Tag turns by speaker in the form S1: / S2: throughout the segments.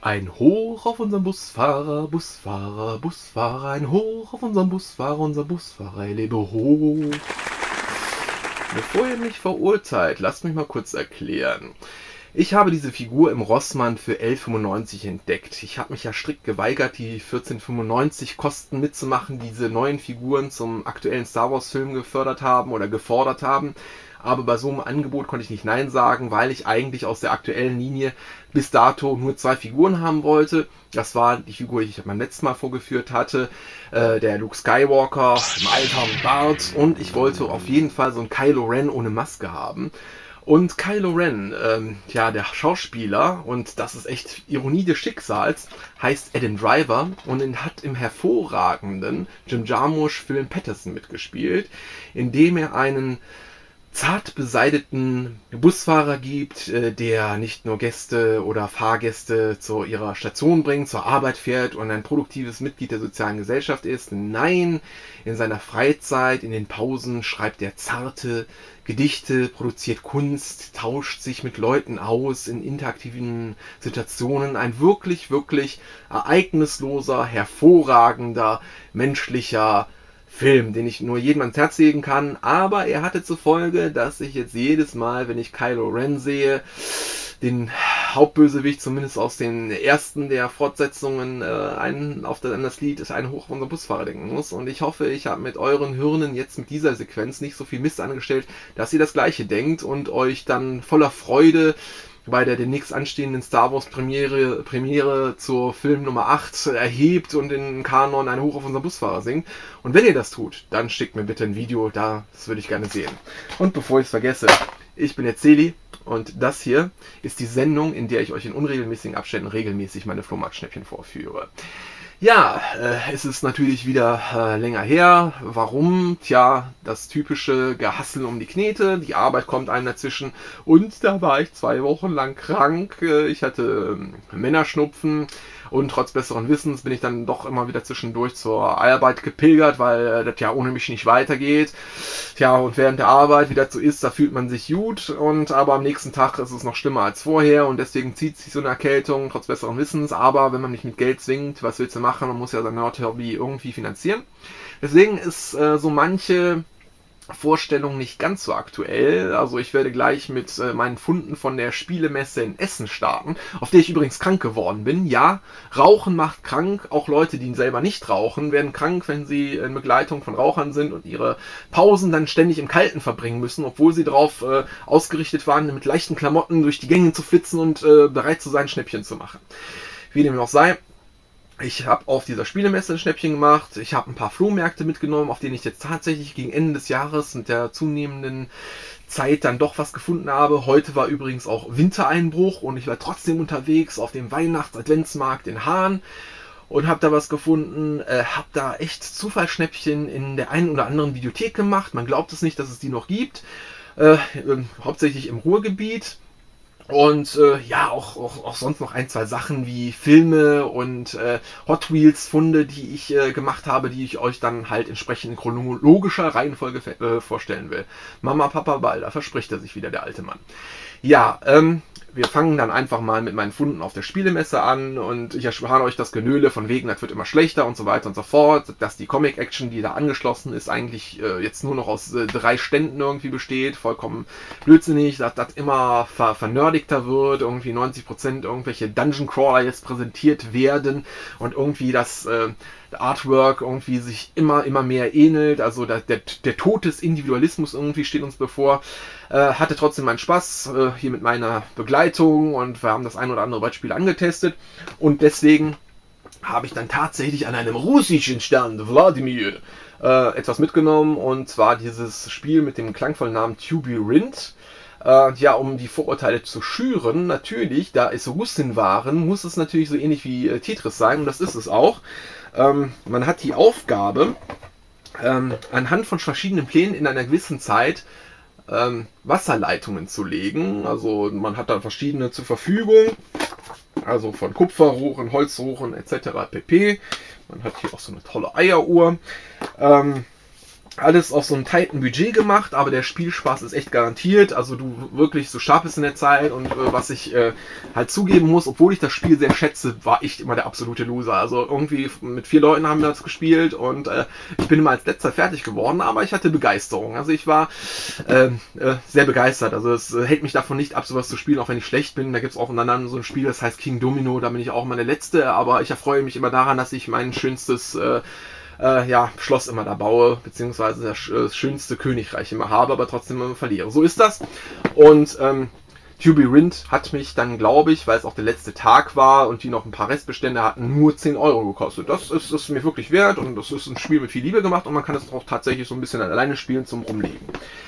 S1: Ein Hoch auf unseren Busfahrer, Busfahrer, Busfahrer, ein Hoch auf unseren Busfahrer, unser Busfahrer, er lebe hoch. Bevor ihr mich verurteilt, lasst mich mal kurz erklären. Ich habe diese Figur im Rossmann für 11,95 € entdeckt. Ich habe mich ja strikt geweigert, die 14,95 € Kosten mitzumachen, die diese neuen Figuren zum aktuellen Star Wars Film gefördert haben oder gefordert haben. Aber bei so einem Angebot konnte ich nicht Nein sagen, weil ich eigentlich aus der aktuellen Linie bis dato nur 2 Figuren haben wollte. Das war die Figur, die ich beim letzten Mal vorgeführt hatte, der Luke Skywalker im Alter und Bart. Und ich wollte auf jeden Fall so einen Kylo Ren ohne Maske haben. Und Kylo Ren, ja, der Schauspieler, und das ist echt Ironie des Schicksals, heißt Adam Driver und hat im hervorragenden Jim Jarmusch-Film Patterson mitgespielt, in dem er einen zart beseiteten Busfahrer gibt, der nicht nur Gäste oder Fahrgäste zu ihrer Station bringt, zur Arbeit fährt und ein produktives Mitglied der sozialen Gesellschaft ist. Nein, in seiner Freizeit, in den Pausen schreibt er zarte Gedichte, produziert Kunst, tauscht sich mit Leuten aus in interaktiven Situationen. Ein wirklich, wirklich ereignisloser, hervorragender, menschlicher Film, den ich nur jedem ans Herz legen kann, aber er hatte zur Folge, dass ich jetzt jedes Mal, wenn ich Kylo Ren sehe, den Hauptbösewicht, zumindest aus den ersten der Fortsetzungen, an das Lied ist ein Hoch auf unseren Busfahrer denken muss. Und ich hoffe, ich habe mit euren Hirnen jetzt mit dieser Sequenz nicht so viel Mist angestellt, dass ihr das Gleiche denkt und euch dann voller Freude bei der demnächst anstehenden Star Wars Premiere zur Film Nummer 8 erhebt und in Kanon ein Hoch auf unseren Busfahrer singt. Und wenn ihr das tut, dann schickt mir bitte ein Video, das würde ich gerne sehen. Und bevor ich es vergesse, ich bin der Celi und das hier ist die Sendung, in der ich euch in unregelmäßigen Abständen regelmäßig meine Flohmarktschnäppchen vorführe. Ja, es ist natürlich wieder länger her. Warum? Tja, das typische Gehassel um die Knete, die Arbeit kommt einem dazwischen und da war ich 2 Wochen lang krank. Ich hatte Männerschnupfen und trotz besseren Wissens bin ich dann doch immer wieder zwischendurch zur Arbeit gepilgert, weil das ja ohne mich nicht weitergeht. Tja, und während der Arbeit, wie das so ist, da fühlt man sich gut und aber am nächsten Tag ist es noch schlimmer als vorher und deswegen zieht sich so eine Erkältung trotz besseren Wissens. Aber wenn man mich mit Geld zwingt, was willst du machen? Man muss ja sein Nerd-Hobby irgendwie finanzieren. Deswegen ist so manche Vorstellung nicht ganz so aktuell. Also ich werde gleich mit meinen Funden von der Spielemesse in Essen starten, auf der ich übrigens krank geworden bin. Ja, Rauchen macht krank. Auch Leute, die selber nicht rauchen, werden krank, wenn sie in Begleitung von Rauchern sind und ihre Pausen dann ständig im Kalten verbringen müssen, obwohl sie darauf ausgerichtet waren, mit leichten Klamotten durch die Gänge zu flitzen und bereit zu sein, Schnäppchen zu machen. Wie dem auch sei. Ich habe auf dieser Spielemesse ein Schnäppchen gemacht. Ich habe ein paar Flohmärkte mitgenommen, auf denen ich jetzt tatsächlich gegen Ende des Jahres mit der zunehmenden Zeit dann doch was gefunden habe. Heute war übrigens auch Wintereinbruch und ich war trotzdem unterwegs auf dem Weihnachts-Adventsmarkt in Hahn und habe da was gefunden. Habe da echt Zufallsschnäppchen in der einen oder anderen Videothek gemacht. Man glaubt es nicht, dass es die noch gibt. Hauptsächlich im Ruhrgebiet. Und ja, auch sonst noch ein, 2 Sachen wie Filme und Hot Wheels Funde, die ich gemacht habe, die ich euch dann halt entsprechend in chronologischer Reihenfolge vorstellen will. Mama, Papa, Ball, da verspricht er sich wieder, der alte Mann. Ja, wir fangen dann einfach mal mit meinen Funden auf der Spielemesse an und ich erspare euch das Genöle von wegen, das wird immer schlechter und so weiter und so fort, dass die Comic-Action, die da angeschlossen ist, eigentlich jetzt nur noch aus 3 Ständen irgendwie besteht, vollkommen blödsinnig, dass das immer vernördigter wird, irgendwie 90% irgendwelche Dungeon-Crawler jetzt präsentiert werden und irgendwie das Artwork irgendwie sich immer mehr ähnelt, also der Tod des Individualismus irgendwie steht uns bevor. Hatte trotzdem meinen Spaß hier mit meiner Begleitung und wir haben das ein oder andere Brettspiel angetestet und deswegen habe ich dann tatsächlich an einem russischen Stand, Wladimir, etwas mitgenommen und zwar dieses Spiel mit dem klangvollen Namen Tubi-Rind. Ja, um die Vorurteile zu schüren, natürlich, da es Russin waren, muss es natürlich so ähnlich wie Tetris sein und das ist es auch. Man hat die Aufgabe, anhand von verschiedenen Plänen in einer gewissen Zeit Wasserleitungen zu legen. Also man hat da verschiedene zur Verfügung, also von Kupferrohren, Holzrohren etc. pp. Man hat hier auch so eine tolle Eieruhr. alles auf so einem tighten Budget gemacht, aber der Spielspaß ist echt garantiert. Also du wirklich so scharf bist in der Zeit und was ich halt zugeben muss, obwohl ich das Spiel sehr schätze, war ich immer der absolute Loser. Also irgendwie mit 4 Leuten haben wir das gespielt und ich bin immer als letzter fertig geworden, aber ich hatte Begeisterung. Also ich war sehr begeistert. Also es hält mich davon nicht ab, sowas zu spielen, auch wenn ich schlecht bin. Da gibt es auch untereinander so ein Spiel, das heißt King Domino, da bin ich auch immer der Letzte, aber ich erfreue mich immer daran, dass ich mein schönstes Schloss immer da baue, beziehungsweise das schönste Königreich immer habe, aber trotzdem immer verliere. So ist das. Und Tubi Rind hat mich dann, glaube ich, weil es auch der letzte Tag war und die noch ein paar Restbestände hatten, nur 10 Euro gekostet. Das ist mir wirklich wert und das ist ein Spiel mit viel Liebe gemacht und man kann es auch tatsächlich so ein bisschen alleine spielen zum Rumlegen.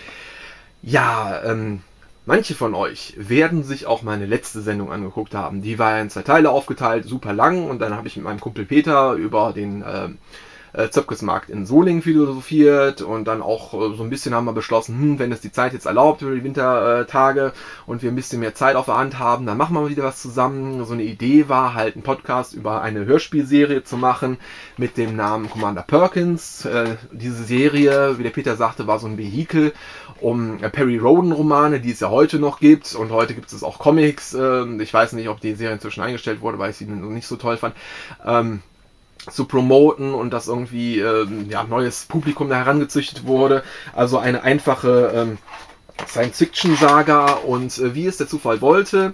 S1: Ja, manche von euch werden sich auch meine letzte Sendung angeguckt haben. Die war ja in 2 Teile aufgeteilt, super lang und dann habe ich mit meinem Kumpel Peter über den Zöpkes Markt in Solingen philosophiert und dann auch so ein bisschen haben wir beschlossen, wenn es die Zeit jetzt erlaubt über die Wintertage und wir ein bisschen mehr Zeit auf der Hand haben, dann machen wir mal wieder was zusammen. So eine Idee war halt einen Podcast über eine Hörspielserie zu machen mit dem Namen Commander Perkins. Diese Serie, wie der Peter sagte, war so ein Vehikel um Perry Rhodan Romane, die es ja heute noch gibt und heute gibt es auch Comics. Ich weiß nicht, ob die Serie inzwischen eingestellt wurde, weil ich sie nicht so toll fand. Zu promoten und dass irgendwie neues Publikum da herangezüchtet wurde. Also eine einfache Science-Fiction-Saga und wie es der Zufall wollte,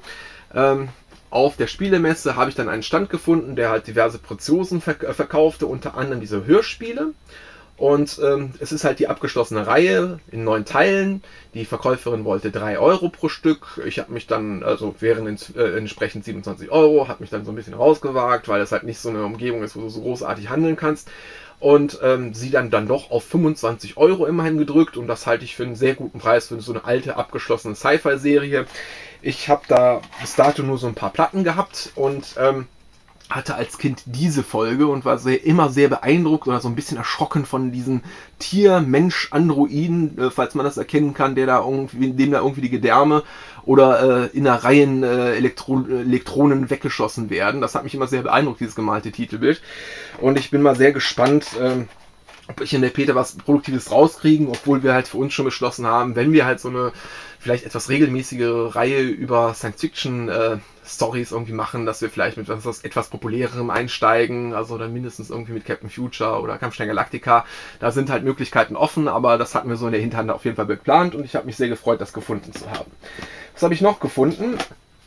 S1: auf der Spielemesse habe ich dann einen Stand gefunden, der halt diverse Preziosen verkaufte, unter anderem diese Hörspiele. Und es ist halt die abgeschlossene Reihe in 9 Teilen. Die Verkäuferin wollte 3 Euro pro Stück. Ich habe mich dann, also wären entsprechend 27 Euro, habe mich dann so ein bisschen rausgewagt, weil es halt nicht so eine Umgebung ist, wo du so großartig handeln kannst. Und sie dann doch auf 25 Euro immerhin gedrückt. Und das halte ich für einen sehr guten Preis für so eine alte, abgeschlossene Sci-Fi-Serie. Ich habe da bis dato nur so ein paar Platten gehabt und hatte als Kind diese Folge und war immer sehr beeindruckt oder so ein bisschen erschrocken von diesem Tier-Mensch-Androiden, falls man das erkennen kann, dem da irgendwie die Gedärme oder Innereien Elektronen weggeschossen werden. Das hat mich immer sehr beeindruckt, dieses gemalte Titelbild. Und ich bin mal sehr gespannt, ob ich in der Peter was Produktives rauskriegen, obwohl wir halt für uns schon beschlossen haben, wenn wir halt so eine vielleicht etwas regelmäßige Reihe über Science-Fiction Stories irgendwie machen, dass wir vielleicht mit etwas populärerem einsteigen, also dann mindestens irgendwie mit Captain Future oder Kampfstein Galactica. Da sind halt Möglichkeiten offen, aber das hatten wir so in der Hinterhand auf jeden Fall geplant und ich habe mich sehr gefreut, das gefunden zu haben. Was habe ich noch gefunden?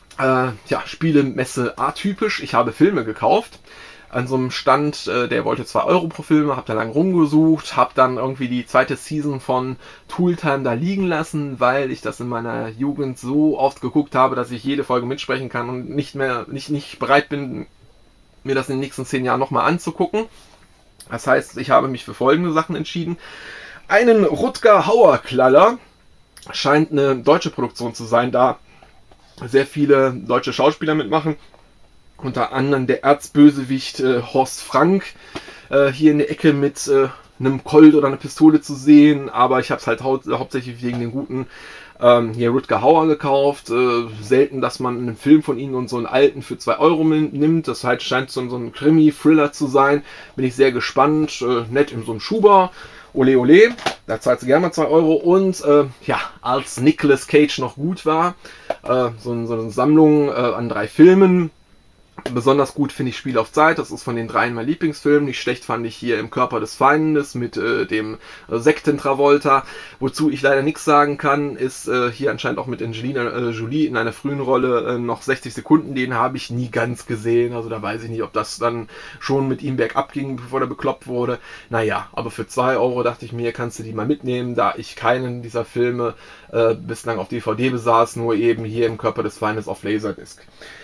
S1: Spielemesse atypisch. Ich habe Filme gekauft. An so einem Stand, der wollte 2 Euro pro Film, habe da lang rumgesucht, habe dann irgendwie die 2. Season von Tooltime da liegen lassen, weil ich das in meiner Jugend so oft geguckt habe, dass ich jede Folge mitsprechen kann und nicht bereit bin, mir das in den nächsten 10 Jahren nochmal anzugucken. Das heißt, ich habe mich für folgende Sachen entschieden. Einen Rutger Hauer-Knaller, scheint eine deutsche Produktion zu sein, da sehr viele deutsche Schauspieler mitmachen. Unter anderem der Erzbösewicht Horst Frank hier in der Ecke mit einem Colt oder einer Pistole zu sehen, aber ich habe es halt hauptsächlich wegen den guten hier Rutger Hauer gekauft. Selten, dass man einen Film von ihnen und so einen alten für 2 Euro nimmt. Das halt scheint so ein Krimi-Thriller zu sein. Bin ich sehr gespannt. Nett in so einem Schuber. Ole ole, da zahlst du gerne mal 2 Euro. Und als Nicolas Cage noch gut war, so eine Sammlung an 3 Filmen. Besonders gut finde ich Spiel auf Zeit, das ist von den 3 mein Lieblingsfilm. Nicht schlecht fand ich hier Im Körper des Feindes mit dem Sekten-Travolta. Wozu ich leider nichts sagen kann, ist hier anscheinend auch mit Angelina Jolie in einer frühen Rolle noch 60 Sekunden. Den habe ich nie ganz gesehen, also da weiß ich nicht, ob das dann schon mit ihm bergab ging, bevor er bekloppt wurde. Naja, aber für 2 Euro dachte ich mir, kannst du die mal mitnehmen, da ich keinen dieser Filme bislang auf DVD besaß, nur eben hier Im Körper des Feindes auf Laserdisc.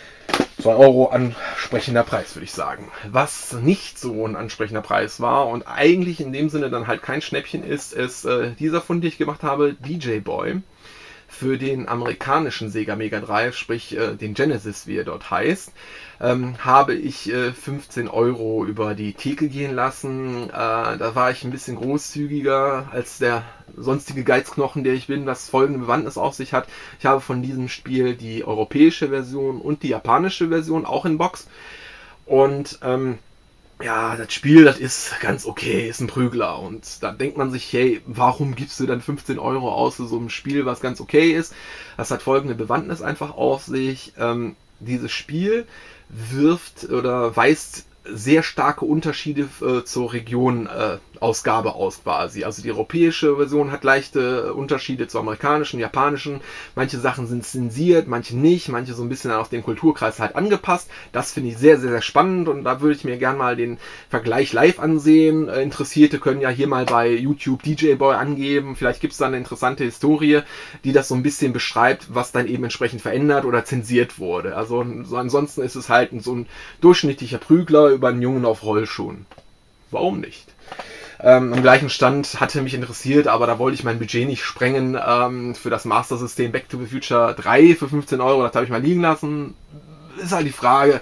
S1: 2 Euro ansprechender Preis, würde ich sagen. Was nicht so ein ansprechender Preis war und eigentlich in dem Sinne dann halt kein Schnäppchen ist dieser Fund, den ich gemacht habe, DJ Boy. Für den amerikanischen Sega Mega Drive, sprich den Genesis, wie er dort heißt, habe ich 15 Euro über die Theke gehen lassen. Da war ich ein bisschen großzügiger als der sonstige Geizknochen, der ich bin, was folgende Bewandtnis auf sich hat. Ich habe von diesem Spiel die europäische Version und die japanische Version auch in Box. Und ja, das Spiel, das ist ganz okay, ist ein Prügler. Und da denkt man sich, hey, warum gibst du dann 15 Euro aus für so ein Spiel, was ganz okay ist? Das hat folgende Bewandtnis einfach auf sich. Dieses Spiel wirft oder weist sehr starke Unterschiede zur Region-Ausgabe aus quasi. Also die europäische Version hat leichte Unterschiede zur amerikanischen, japanischen. Manche Sachen sind zensiert, manche nicht, manche so ein bisschen auf den Kulturkreis halt angepasst. Das finde ich sehr, sehr, sehr spannend und da würde ich mir gerne mal den Vergleich live ansehen. Interessierte können ja hier mal bei YouTube DJ Boy angeben. Vielleicht gibt es da eine interessante Historie, die das so ein bisschen beschreibt, was dann eben entsprechend verändert oder zensiert wurde. Also so ansonsten ist es halt so ein durchschnittlicher Prügler über einen Jungen auf Rollschuhen. Warum nicht? Am gleichen Stand hatte mich interessiert, aber da wollte ich mein Budget nicht sprengen für das Master System Back to the Future 3 für 15 Euro. Das habe ich mal liegen lassen. Ist halt die Frage,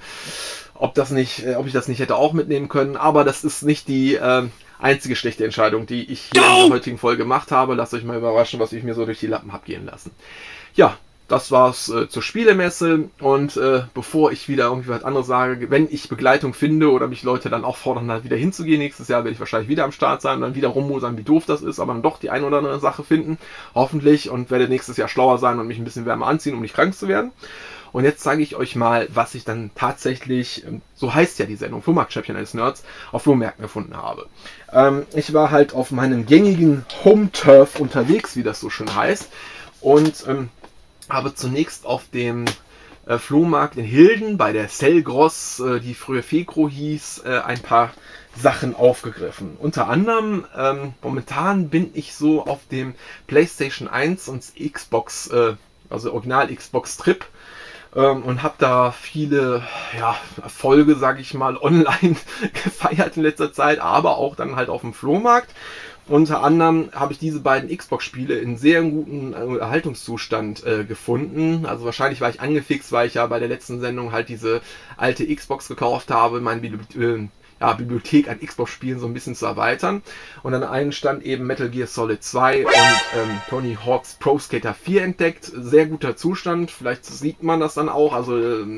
S1: ob ich das nicht hätte auch mitnehmen können. Aber das ist nicht die einzige schlechte Entscheidung, die ich hier in der heutigen Folge gemacht habe. Lasst euch mal überraschen, was ich mir so durch die Lappen habe gehen lassen. Ja, das war's zur Spielemesse und bevor ich wieder irgendwie was anderes sage, wenn ich Begleitung finde oder mich Leute dann auch fordern, da wieder hinzugehen, nächstes Jahr werde ich wahrscheinlich wieder am Start sein und dann wieder rummosern, wie doof das ist, aber dann doch die eine oder andere Sache finden, hoffentlich, und werde nächstes Jahr schlauer sein und mich ein bisschen wärmer anziehen, um nicht krank zu werden. Und jetzt zeige ich euch mal, was ich dann tatsächlich, so heißt ja die Sendung, Flohmarkt-Champion als Nerds, auf Flohmärkten gefunden habe. Ich war halt auf meinem gängigen Home-Turf unterwegs, wie das so schön heißt, und habe zunächst auf dem Flohmarkt in Hilden bei der Selgros, die früher Fekro hieß, ein paar Sachen aufgegriffen. Unter anderem, momentan bin ich so auf dem PlayStation 1 und Xbox, also Original Xbox Trip, und habe da viele Erfolge, sage ich mal, online gefeiert in letzter Zeit, aber auch dann halt auf dem Flohmarkt. Unter anderem habe ich diese beiden Xbox-Spiele in sehr guten Erhaltungszustand gefunden. Also wahrscheinlich war ich angefixt, weil ich ja bei der letzten Sendung halt diese alte Xbox gekauft habe, meine Bibliothek an Xbox-Spielen so ein bisschen zu erweitern. Und an einem stand eben Metal Gear Solid 2 und Tony Hawk's Pro Skater 4 entdeckt. Sehr guter Zustand, vielleicht sieht man das dann auch. Also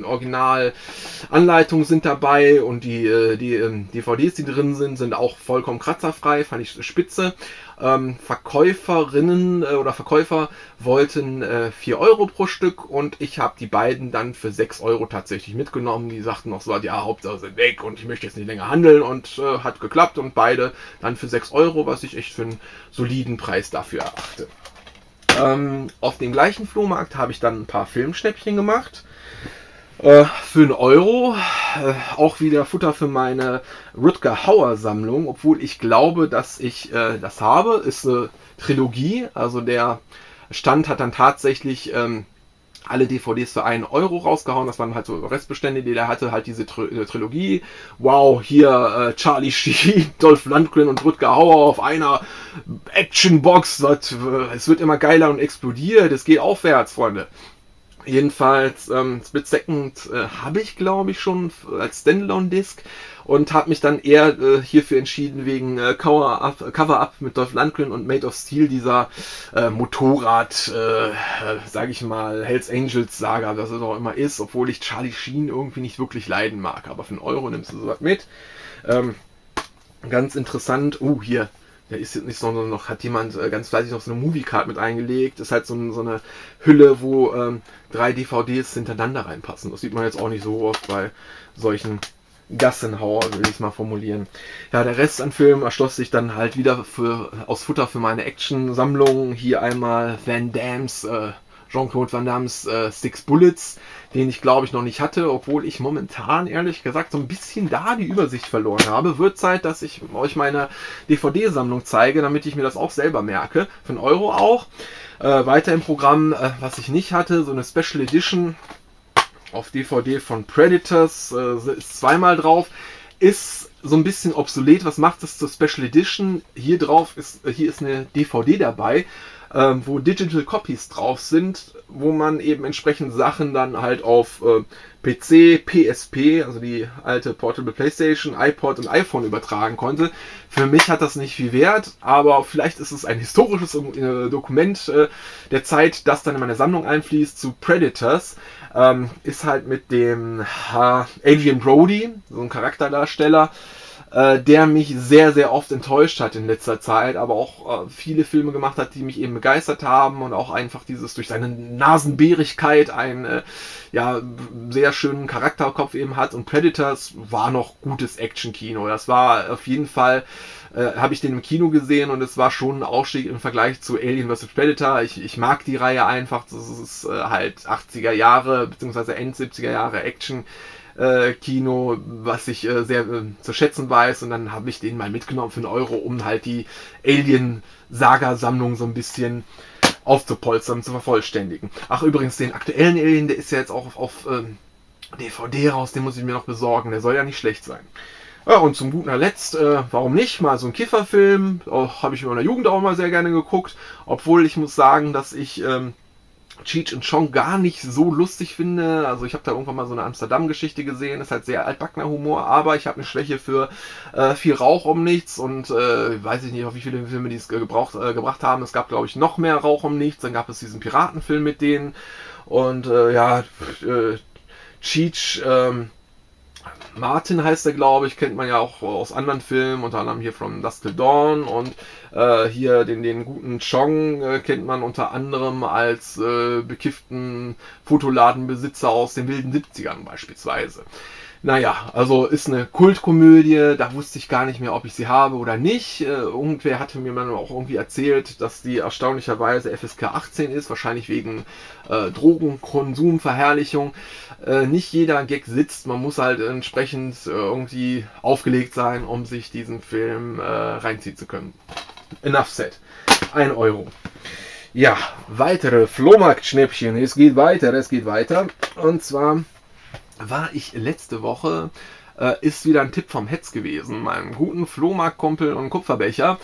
S1: Original-Anleitungen sind dabei und die DVDs, die drin sind auch vollkommen kratzerfrei, fand ich spitze. Verkäuferinnen oder Verkäufer wollten 4 Euro pro Stück und ich habe die beiden dann für 6 Euro tatsächlich mitgenommen. Die sagten noch so, ja, Hauptsache sind weg und ich möchte jetzt nicht länger handeln und hat geklappt und beide dann für 6 Euro, was ich echt für einen soliden Preis dafür erachte. Auf dem gleichen Flohmarkt habe ich dann ein paar Filmschnäppchen gemacht. Für 1 Euro, auch wieder Futter für meine Rutger Hauer Sammlung, obwohl ich glaube, dass ich das habe, ist eine Trilogie, also der Stand hat dann tatsächlich alle DVDs für 1 Euro rausgehauen, das waren halt so Restbestände, die der hatte, halt diese Trilogie. Wow, hier Charlie Sheen, Dolph Lundgren und Rutger Hauer auf einer Actionbox, es wird immer geiler und explodiert, es geht aufwärts, Freunde. Jedenfalls, Split Second habe ich, glaube ich, schon als Standalone-Disc und habe mich dann eher hierfür entschieden wegen Cover-Up mit Dolph Lundgren und Made of Steel, dieser Motorrad, sage ich mal, Hells Angels Saga, was es auch immer ist, obwohl ich Charlie Sheen irgendwie nicht wirklich leiden mag. Aber für 1 Euro nimmst du sowas mit. Ganz interessant, hier. Ja, ist jetzt nicht so, noch hat jemand ganz fleißig noch so eine Movie-Card mit eingelegt. Ist halt so eine Hülle, wo 3 DVDs hintereinander reinpassen. Das sieht man jetzt auch nicht so oft bei solchen Gassenhauer, will ich es mal formulieren. Ja, der Rest an Filmen erschloss sich dann halt wieder aus Futter für meine Action-Sammlung. Hier einmal Van Damme's, Jean-Claude Van Damme's Six Bullets, den ich glaube ich noch nicht hatte, obwohl ich momentan ehrlich gesagt so ein bisschen da die Übersicht verloren habe. Wird Zeit, dass ich euch meine DVD-Sammlung zeige, damit ich mir das auch selber merke. Für 1 Euro auch. Weiter im Programm, was ich nicht hatte, so eine Special Edition auf DVD von Predators, ist zweimal drauf. Ist so ein bisschen obsolet. Was macht es zur Special Edition? Hier ist eine DVD dabei, wo Digital Copies drauf sind, wo man eben entsprechend Sachen dann halt auf PC, PSP, also die alte Portable Playstation, iPod und iPhone übertragen konnte. Für mich hat das nicht viel Wert, aber vielleicht ist es ein historisches Dokument der Zeit, das dann in meine Sammlung einfließt zu Predators. Ist halt mit dem Adrian Brody, so ein Charakterdarsteller, der mich sehr, sehr oft enttäuscht hat in letzter Zeit, aber auch viele Filme gemacht hat, die mich eben begeistert haben und auch einfach dieses durch seine Nasenbeerigkeit einen ja, sehr schönen Charakterkopf eben hat. Und Predators war noch gutes Action-Kino. Das war auf jeden Fall, habe ich den im Kino gesehen und es war schon ein Ausstieg im Vergleich zu Alien vs. Predator. Ich mag die Reihe einfach. Das ist halt 80er Jahre bzw. End 70er Jahre Action. Kino, was ich sehr zu schätzen weiß, und dann habe ich den mal mitgenommen für 1 Euro, um halt die Alien-Saga-Sammlung so ein bisschen aufzupolstern, zu vervollständigen. Ach, übrigens, den aktuellen Alien, der ist ja jetzt auch auf DVD raus, den muss ich mir noch besorgen, der soll ja nicht schlecht sein. Ja, und zum guter Letzt, warum nicht, mal so ein Kifferfilm, habe ich in meiner Jugend auch mal sehr gerne geguckt, obwohl ich muss sagen, dass ich Cheech und Chong gar nicht so lustig finde. Also ich habe da irgendwann mal so eine Amsterdam-Geschichte gesehen, ist halt sehr altbackener Humor, aber ich habe eine Schwäche für viel Rauch um nichts und weiß ich nicht, auf wie viele Filme die es gebracht haben. Es gab, glaube ich, noch mehr Rauch um nichts. Dann gab es diesen Piratenfilm mit denen und Cheech, Martin heißt er, glaube ich, kennt man ja auch aus anderen Filmen, unter anderem hier From Dusk Till Dawn, und hier den guten Chong kennt man unter anderem als bekifften Fotoladenbesitzer aus den wilden 70ern beispielsweise. Naja, also ist eine Kultkomödie, da wusste ich gar nicht mehr, ob ich sie habe oder nicht. Irgendwer hatte mir dann auch irgendwie erzählt, dass die erstaunlicherweise FSK 18 ist, wahrscheinlich wegen Drogenkonsum, Verherrlichung. Nicht jeder Gag sitzt, man muss halt entsprechend irgendwie aufgelegt sein, um sich diesen Film reinziehen zu können. Enough said. 1 Euro. Ja, weitere Flohmarktschnäppchen. Es geht weiter. Und zwar war ich letzte Woche, ist wieder ein Tipp vom Hetz gewesen, meinem guten Flohmarktkumpel und Kupferbecher.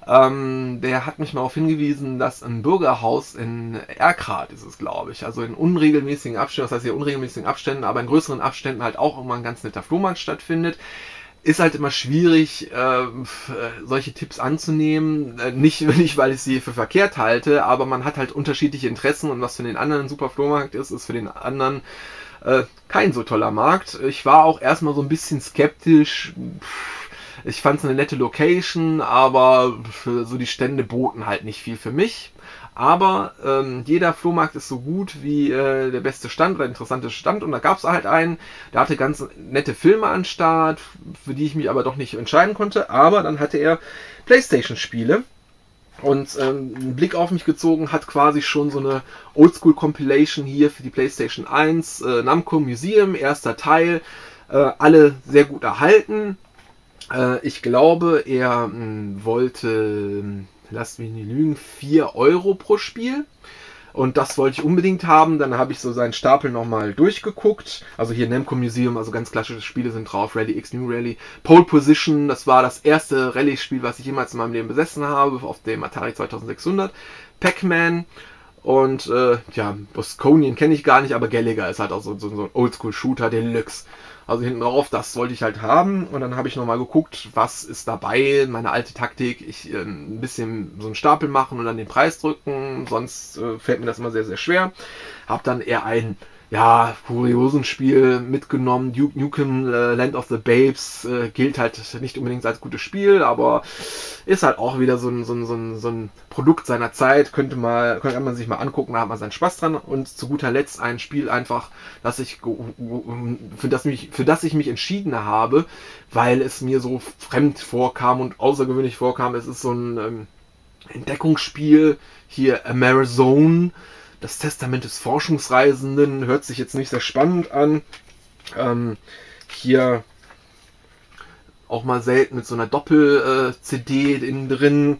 S1: Der hat mich mal darauf hingewiesen, dass ein Bürgerhaus in Erkrath ist es, glaube ich, also in unregelmäßigen Abständen, das heißt hier unregelmäßigen Abständen, aber in größeren Abständen halt auch immer ein ganz netter Flohmarkt stattfindet. Ist halt immer schwierig, solche Tipps anzunehmen. Nicht, weil ich sie für verkehrt halte, aber man hat halt unterschiedliche Interessen und was für den anderen ein super Flohmarkt ist, ist für den anderen kein so toller Markt. Ich war auch erstmal so ein bisschen skeptisch. Ich fand es eine nette Location, aber so die Stände boten halt nicht viel für mich. Aber jeder Flohmarkt ist so gut wie der beste Stand oder interessante Stand. Und da gab es halt einen, der hatte ganz nette Filme an Start, für die ich mich aber doch nicht entscheiden konnte. Aber dann hatte er PlayStation-Spiele und einen Blick auf mich gezogen, hat quasi schon so eine Oldschool-Compilation hier für die PlayStation 1, Namco Museum, erster Teil, alle sehr gut erhalten. Ich glaube, er wollte, lasst mich nicht lügen, 4 Euro pro Spiel. Und das wollte ich unbedingt haben. Dann habe ich so seinen Stapel nochmal durchgeguckt. Also hier Namco Museum, also ganz klassische Spiele sind drauf. Rally X New Rally. Pole Position, das war das erste Rallye-Spiel, was ich jemals in meinem Leben besessen habe, auf dem Atari 2600. Pac-Man. Und ja, Bosconian kenne ich gar nicht, aber Gallagher ist halt auch so ein Oldschool-Shooter Deluxe. Also hinten drauf, das wollte ich halt haben. Und dann habe ich nochmal geguckt, was ist dabei. Meine alte Taktik, ich ein bisschen so einen Stapel machen und dann den Preis drücken. Sonst fällt mir das immer sehr, sehr schwer. Habe dann eher ein kuriosen Spiel mitgenommen. Duke Nukem Land of the Babes gilt halt nicht unbedingt als gutes Spiel, aber ist halt auch wieder so ein Produkt seiner Zeit. Könnte man sich mal angucken, da hat man seinen Spaß dran. Und zu guter Letzt ein Spiel einfach, für das ich mich entschieden habe, weil es mir so fremd vorkam und außergewöhnlich vorkam. Es ist so ein Entdeckungsspiel, hier Amarazone. Das Testament des Forschungsreisenden, hört sich jetzt nicht sehr spannend an. Hier auch mal selten mit so einer Doppel-CD innen drin.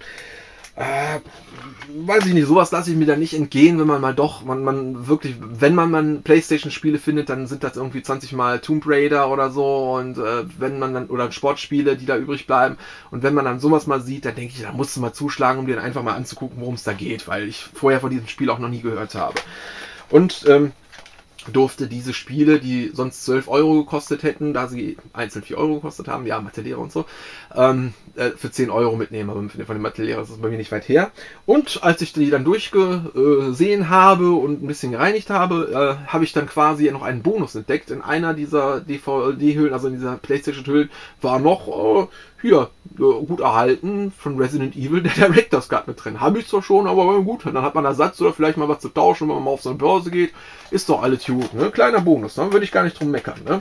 S1: Weiß ich nicht, sowas lasse ich mir da nicht entgehen, wenn man mal wenn man mal PlayStation-Spiele findet, dann sind das irgendwie 20 Mal Tomb Raider oder so, und wenn man dann, oder Sportspiele, die da übrig bleiben, und wenn man dann sowas mal sieht, dann denke ich, da musst du mal zuschlagen, um dir dann einfach mal anzugucken, worum es da geht, weil ich vorher von diesem Spiel auch noch nie gehört habe. Und durfte diese Spiele, die sonst 12 Euro gekostet hätten, da sie einzeln 4 Euro gekostet haben, ja, Mathelehrer und so, für 10 Euro mitnehmen. Aber von den Mathelehrer ist es bei mir nicht weit her. Und als ich die dann durchgesehen habe und ein bisschen gereinigt habe, habe ich dann quasi noch einen Bonus entdeckt. In einer dieser DVD-Hüllen, also in dieser PlayStation-Hüllen, war noch hier gut erhalten von Resident Evil der Director's Cut mit drin. Habe ich zwar schon, aber gut, dann hat man Ersatz oder vielleicht mal was zu tauschen, wenn man mal auf so eine Börse geht. Ist doch alles gut, ne? Kleiner Bonus, ne? Würde ich gar nicht drum meckern, ne?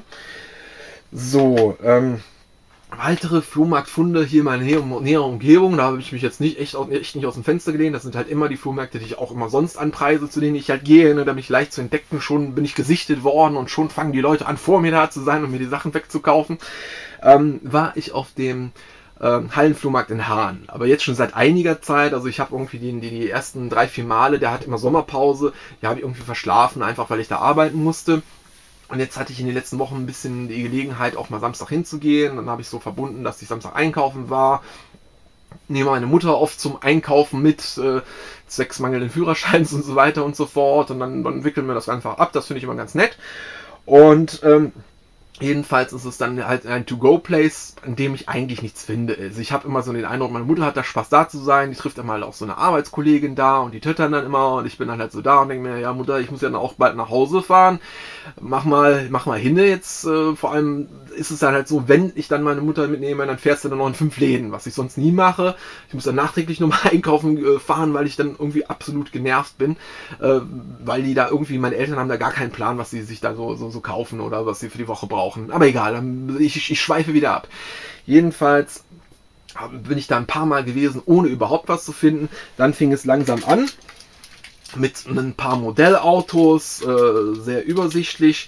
S1: So, weitere Flohmarktfunde hier in meiner näheren Umgebung, da habe ich mich jetzt echt nicht aus dem Fenster gelehnt. Das sind halt immer die Flohmärkte, die ich auch immer sonst anpreise, zu denen ich halt gehe, ne? Da bin ich leicht zu entdecken. Schon bin ich gesichtet worden und schon fangen die Leute an, vor mir da zu sein und mir die Sachen wegzukaufen. War ich auf dem Hallenflohmarkt in Hahn. Aber jetzt schon seit einiger Zeit, also ich habe irgendwie die ersten 3-4 Male, der hat immer Sommerpause, die habe ich irgendwie verschlafen, einfach weil ich da arbeiten musste. Und jetzt hatte ich in den letzten Wochen ein bisschen die Gelegenheit, auch mal Samstag hinzugehen. Dann habe ich so verbunden, dass ich Samstag einkaufen war. Nehme meine Mutter oft zum Einkaufen mit, zwecks mangelnden Führerscheins und so weiter und so fort. Und dann wickeln wir das einfach ab. Das finde ich immer ganz nett. Und jedenfalls ist es dann halt ein To-Go-Place, in dem ich eigentlich nichts finde. Also ich habe immer so den Eindruck, meine Mutter hat da Spaß da zu sein, die trifft einmal auch so eine Arbeitskollegin da und die töttern dann immer und ich bin dann halt so da und denke mir, ja Mutter, ich muss ja dann auch bald nach Hause fahren, mach mal hinne jetzt, vor allem ist es dann halt so, wenn ich dann meine Mutter mitnehme, dann fährst du dann noch in 5 Läden, was ich sonst nie mache. Ich muss dann nachträglich nochmal einkaufen fahren, weil ich dann irgendwie absolut genervt bin, weil die da irgendwie, meine Eltern haben da gar keinen Plan, was sie sich da so kaufen oder was sie für die Woche brauchen. Aber egal, ich schweife wieder ab. Jedenfalls bin ich da ein paar Mal gewesen, ohne überhaupt was zu finden. Dann fing es langsam an mit ein paar Modellautos, sehr übersichtlich.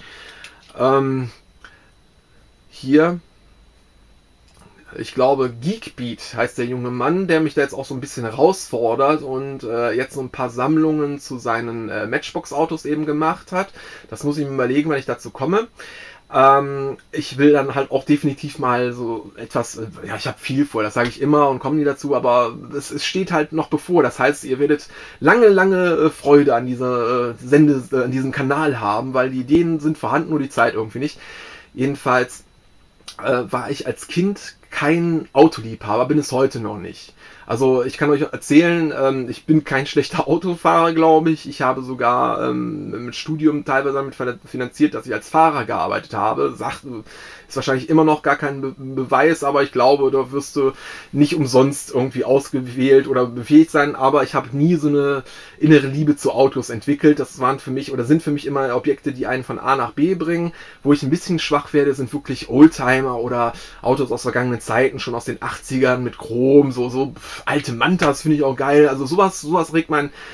S1: Hier, ich glaube, Geekbeat heißt der junge Mann, der mich da jetzt auch so ein bisschen herausfordert und jetzt so ein paar Sammlungen zu seinen Matchbox-Autos eben gemacht hat. Das muss ich mir überlegen, wenn ich dazu komme. Ich will dann halt auch definitiv mal so etwas, ja, ich habe viel vor, das sage ich immer und komme nie dazu, aber es steht halt noch bevor. Das heißt, ihr werdet lange Freude an dieser an diesem Kanal haben, weil die Ideen sind vorhanden, nur die Zeit irgendwie nicht. Jedenfalls war ich als Kind kein Autoliebhaber, bin es heute noch nicht. Also ich kann euch erzählen, ich bin kein schlechter Autofahrer, glaube ich. Ich habe sogar mit Studium teilweise damit finanziert, dass ich als Fahrer gearbeitet habe. Ist wahrscheinlich immer noch gar kein Beweis, aber ich glaube, da wirst du nicht umsonst irgendwie ausgewählt oder befähigt sein. Aber ich habe nie so eine innere Liebe zu Autos entwickelt. Das waren für mich oder sind für mich immer Objekte, die einen von A nach B bringen. Wo ich ein bisschen schwach werde, sind wirklich Oldtimer oder Autos aus vergangenen Zeiten, schon aus den 80ern mit Chrom, so alte Mantas finde ich auch geil. Also sowas regt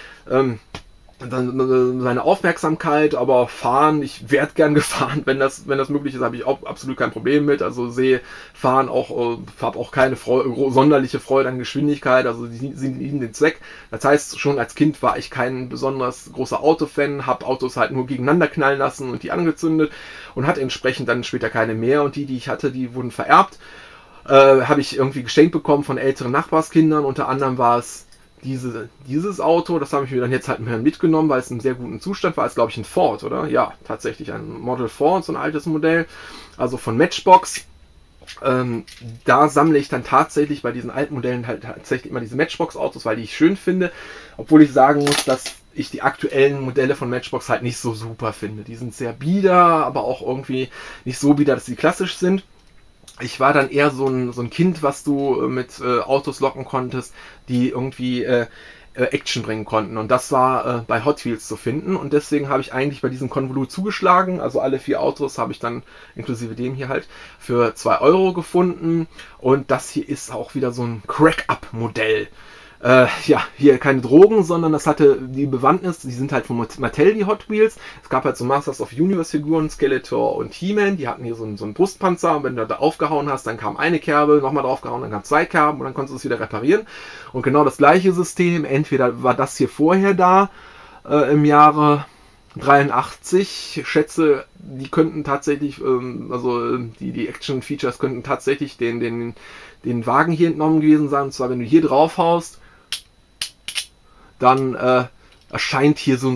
S1: seine Aufmerksamkeit, aber fahren, ich werde gern gefahren, wenn das möglich ist, habe ich auch absolut kein Problem mit. Also sehe fahren auch, habe auch keine sonderliche Freude an Geschwindigkeit, also die lieben den Zweck. Das heißt, schon als Kind war ich kein besonders großer Autofan, habe Autos halt nur gegeneinander knallen lassen und die angezündet und hatte entsprechend dann später keine mehr und die ich hatte, die wurden vererbt. Habe ich irgendwie geschenkt bekommen von älteren Nachbarskindern, unter anderem war es dieses Auto, das habe ich mir dann jetzt halt mitgenommen, weil es in sehr guten Zustand war. Ist, glaube ich, ein Ford, oder? Ja, tatsächlich ein Model Ford, so ein altes Modell. Also von Matchbox. Da sammle ich dann tatsächlich bei diesen alten Modellen halt tatsächlich immer diese Matchbox-Autos, weil die ich schön finde. Obwohl ich sagen muss, dass ich die aktuellen Modelle von Matchbox halt nicht so super finde. Die sind sehr bieder, aber auch irgendwie nicht so bieder, dass sie klassisch sind. Ich war dann eher so ein Kind, was du mit Autos locken konntest, die irgendwie Action bringen konnten. Und das war bei Hot Wheels zu finden. Und deswegen habe ich eigentlich bei diesem Konvolut zugeschlagen. Also alle 4 Autos habe ich dann, inklusive dem hier halt, für 2 Euro gefunden. Und das hier ist auch wieder so ein Crack-Up-Modell. Ja, hier keine Drogen, sondern das hatte die Bewandtnis, die sind halt von Mattel, die Hot Wheels. Es gab halt so Masters of Universe Figuren, Skeletor und He-Man, die hatten hier so einen Brustpanzer und wenn du da aufgehauen hast, dann kam eine Kerbe, nochmal draufgehauen, dann kam 2 Kerben und dann konntest du es wieder reparieren. Und genau das gleiche System, entweder war das hier vorher da, im Jahre 83, ich schätze, die könnten tatsächlich, also die Action-Features könnten tatsächlich den Wagen hier entnommen gewesen sein. Und zwar, wenn du hier drauf haust, dann erscheint hier so eine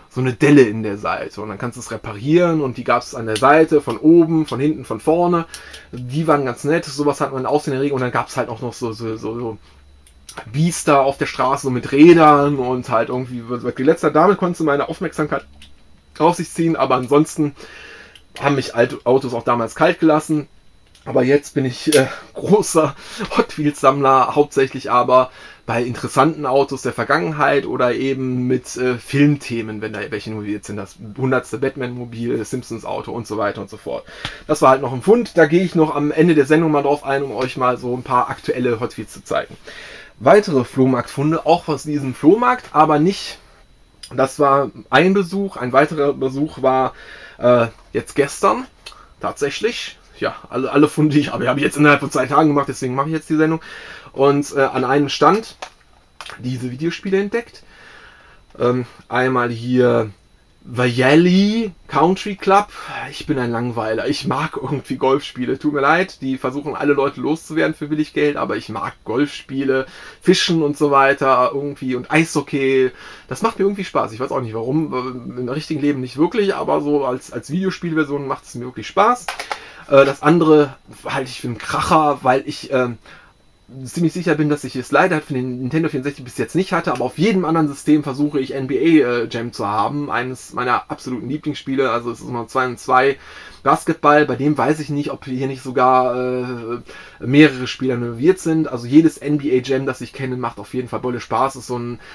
S1: so eine Delle in der Seite und dann kannst du es reparieren und die gab es an der Seite, von oben, von hinten, von vorne. Die waren ganz nett, sowas hat man Aussehen in der Regel und dann gab es halt auch noch so Biester auf der Straße so mit Rädern und halt irgendwie, die letzte damit konntest du meine Aufmerksamkeit auf sich ziehen, aber ansonsten haben mich Autos auch damals kalt gelassen. Aber jetzt bin ich großer Hot Wheels Sammler, hauptsächlich aber bei interessanten Autos der Vergangenheit oder eben mit Filmthemen, wenn da welche involviert sind. Das 100. Batman-Mobil, Simpsons Auto und so weiter und so fort. Das war halt noch ein Fund. Da gehe ich noch am Ende der Sendung mal drauf ein, um euch mal so ein paar aktuelle Hot Wheels zu zeigen. Weitere Flohmarktfunde, auch aus diesem Flohmarkt, aber nicht. Das war ein Besuch. Ein weiterer Besuch war jetzt gestern tatsächlich. Ja, alle Funde, habe ich jetzt innerhalb von 2 Tagen gemacht, deswegen mache ich jetzt die Sendung. Und an einem Stand diese Videospiele entdeckt. Einmal hier Valley Country Club. Ich bin ein Langweiler. Ich mag irgendwie Golfspiele. Tut mir leid, die versuchen alle Leute loszuwerden für billig Geld, aber ich mag Golfspiele, Fischen und so weiter irgendwie und Eishockey. Das macht mir irgendwie Spaß. Ich weiß auch nicht warum. Im richtigen Leben nicht wirklich, aber so als Videospielversion macht es mir wirklich Spaß. Das andere halte ich für einen Kracher, weil ich ziemlich sicher bin, dass ich es leider für den Nintendo 64 bis jetzt nicht hatte, aber auf jedem anderen System versuche ich NBA Jam zu haben. Eines meiner absoluten Lieblingsspiele, also es ist immer 2 und 2 Basketball, bei dem weiß ich nicht, ob hier nicht sogar mehrere Spieler involviert sind. Also jedes NBA Jam, das ich kenne, macht auf jeden Fall Bolle Spaß. Es ist so ein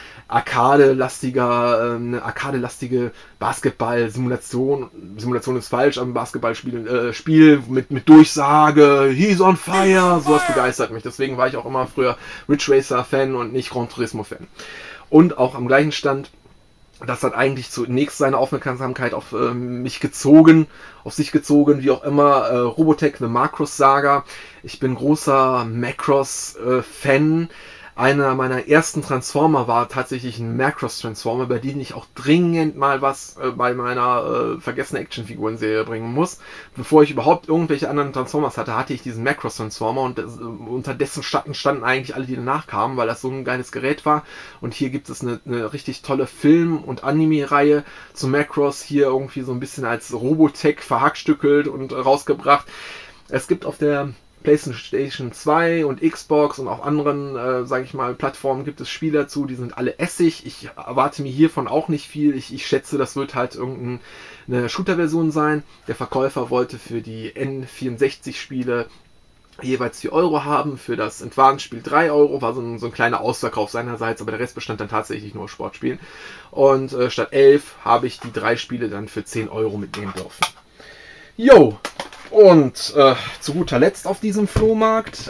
S1: eine arcade-lastige Basketball-Simulation. Simulation ist falsch, aber Basketballspiel Spiel mit Durchsage, he's on fire, sowas begeistert mich. Deswegen war ich auch immer früher Ridge Racer Fan und nicht Gran Turismo Fan. Und auch am gleichen Stand, das hat eigentlich zunächst seine Aufmerksamkeit auf sich gezogen, wie auch immer, Robotech The Macross Saga. Ich bin großer Macross-Fan. Einer meiner ersten Transformer war tatsächlich ein Macross Transformer, bei dem ich auch dringend mal was bei meiner vergessenen Actionfiguren-Serie bringen muss. Bevor ich überhaupt irgendwelche anderen Transformers hatte, hatte ich diesen Macross Transformer und unter dessen Schatten standen eigentlich alle, die danach kamen, weil das so ein geiles Gerät war. Und hier gibt es eine richtig tolle Film- und Anime-Reihe zu Macross, hier irgendwie so ein bisschen als Robotech verhackstückelt und rausgebracht. Es gibt auf der PlayStation 2 und Xbox und auf anderen, sage ich mal, Plattformen gibt es Spiele dazu, die sind alle Essig. Ich erwarte mir hiervon auch nicht viel. Ich schätze, das wird halt irgendeine Shooter-Version sein. Der Verkäufer wollte für die N64-Spiele jeweils 4 Euro haben, für das Advanced-Spiel 3 Euro, war so ein kleiner Ausverkauf seinerseits, aber der Rest bestand dann tatsächlich nur aus Sportspielen. Und statt 11 habe ich die 3 Spiele dann für 10 Euro mitnehmen dürfen. Jo! Und zu guter Letzt auf diesem Flohmarkt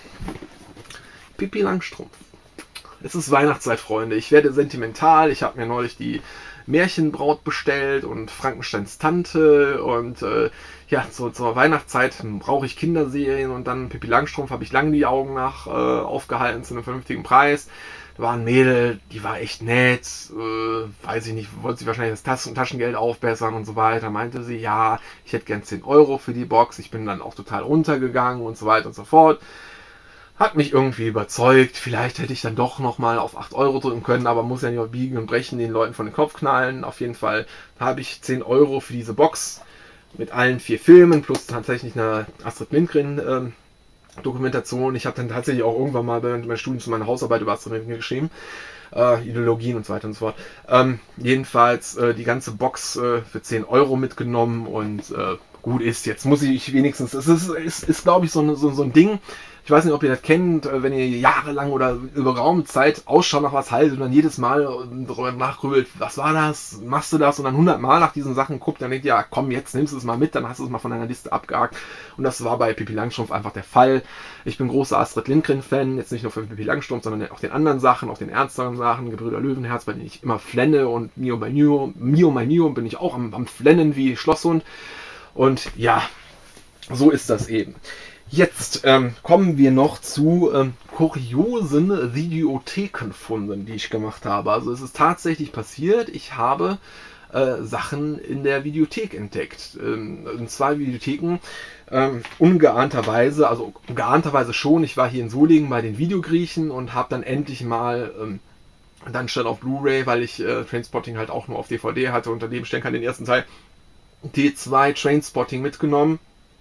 S1: Pippi Langstrumpf. Es ist Weihnachtszeit, Freunde. Ich werde sentimental. Ich habe mir neulich die Märchenbraut bestellt und Frankensteins Tante. Und ja, zur Weihnachtszeit brauche ich Kinderserien. Und dann Pippi Langstrumpf habe ich lange die Augen nach aufgehalten zu einem vernünftigen Preis. Da war ein Mädel, die war echt nett, weiß ich nicht, wollte sie wahrscheinlich das Taschengeld aufbessern und so weiter. Meinte sie, ja, ich hätte gern 10 Euro für die Box. Ich bin dann auch total runtergegangen und so weiter und so fort. Hat mich irgendwie überzeugt. Vielleicht hätte ich dann doch nochmal auf 8 Euro drücken können, aber muss ja nicht auf Biegen und Brechen den Leuten von den Kopf knallen. Auf jeden Fall habe ich 10 Euro für diese Box mit allen 4 Filmen plus tatsächlich eine Astrid Lindgren Dokumentation. Ich habe dann tatsächlich auch irgendwann mal während meines Studiums meine Hausarbeit über Astrid Lindgren geschrieben. Ideologien und so weiter und so fort. Jedenfalls die ganze Box für 10 Euro mitgenommen und gut ist. Jetzt muss ich wenigstens, es ist glaube ich, so ein Ding. Ich weiß nicht, ob ihr das kennt, wenn ihr jahrelang oder über geraume Zeit Ausschau nach was haltet und dann jedes Mal darüber nachgrübelt, was war das, machst du das und dann 100 Mal nach diesen Sachen guckt, dann denkt ihr, ja komm, jetzt nimmst du es mal mit, dann hast du es mal von deiner Liste abgehakt. Und das war bei Pippi Langstrumpf einfach der Fall. Ich bin großer Astrid Lindgren-Fan, jetzt nicht nur für Pippi Langstrumpf, sondern auch den anderen Sachen, auch den ernsteren Sachen, Gebrüder Löwenherz, bei denen ich immer flenne und Mio mein Mio bin ich auch am Flennen wie Schlosshund. Und ja, so ist das eben. Jetzt kommen wir noch zu kuriosen Videothekenfunden, die ich gemacht habe. Also es ist tatsächlich passiert, ich habe Sachen in der Videothek entdeckt. In 2 Videotheken, ungeahnterweise, also geahnterweise schon. Ich war hier in Solingen bei den Videogriechen und habe dann endlich mal Und dann stand auf Blu-ray, weil ich Trainspotting halt auch nur auf DVD hatte, unter dem Stänkern den ersten Teil T2 Trainspotting mitgenommen.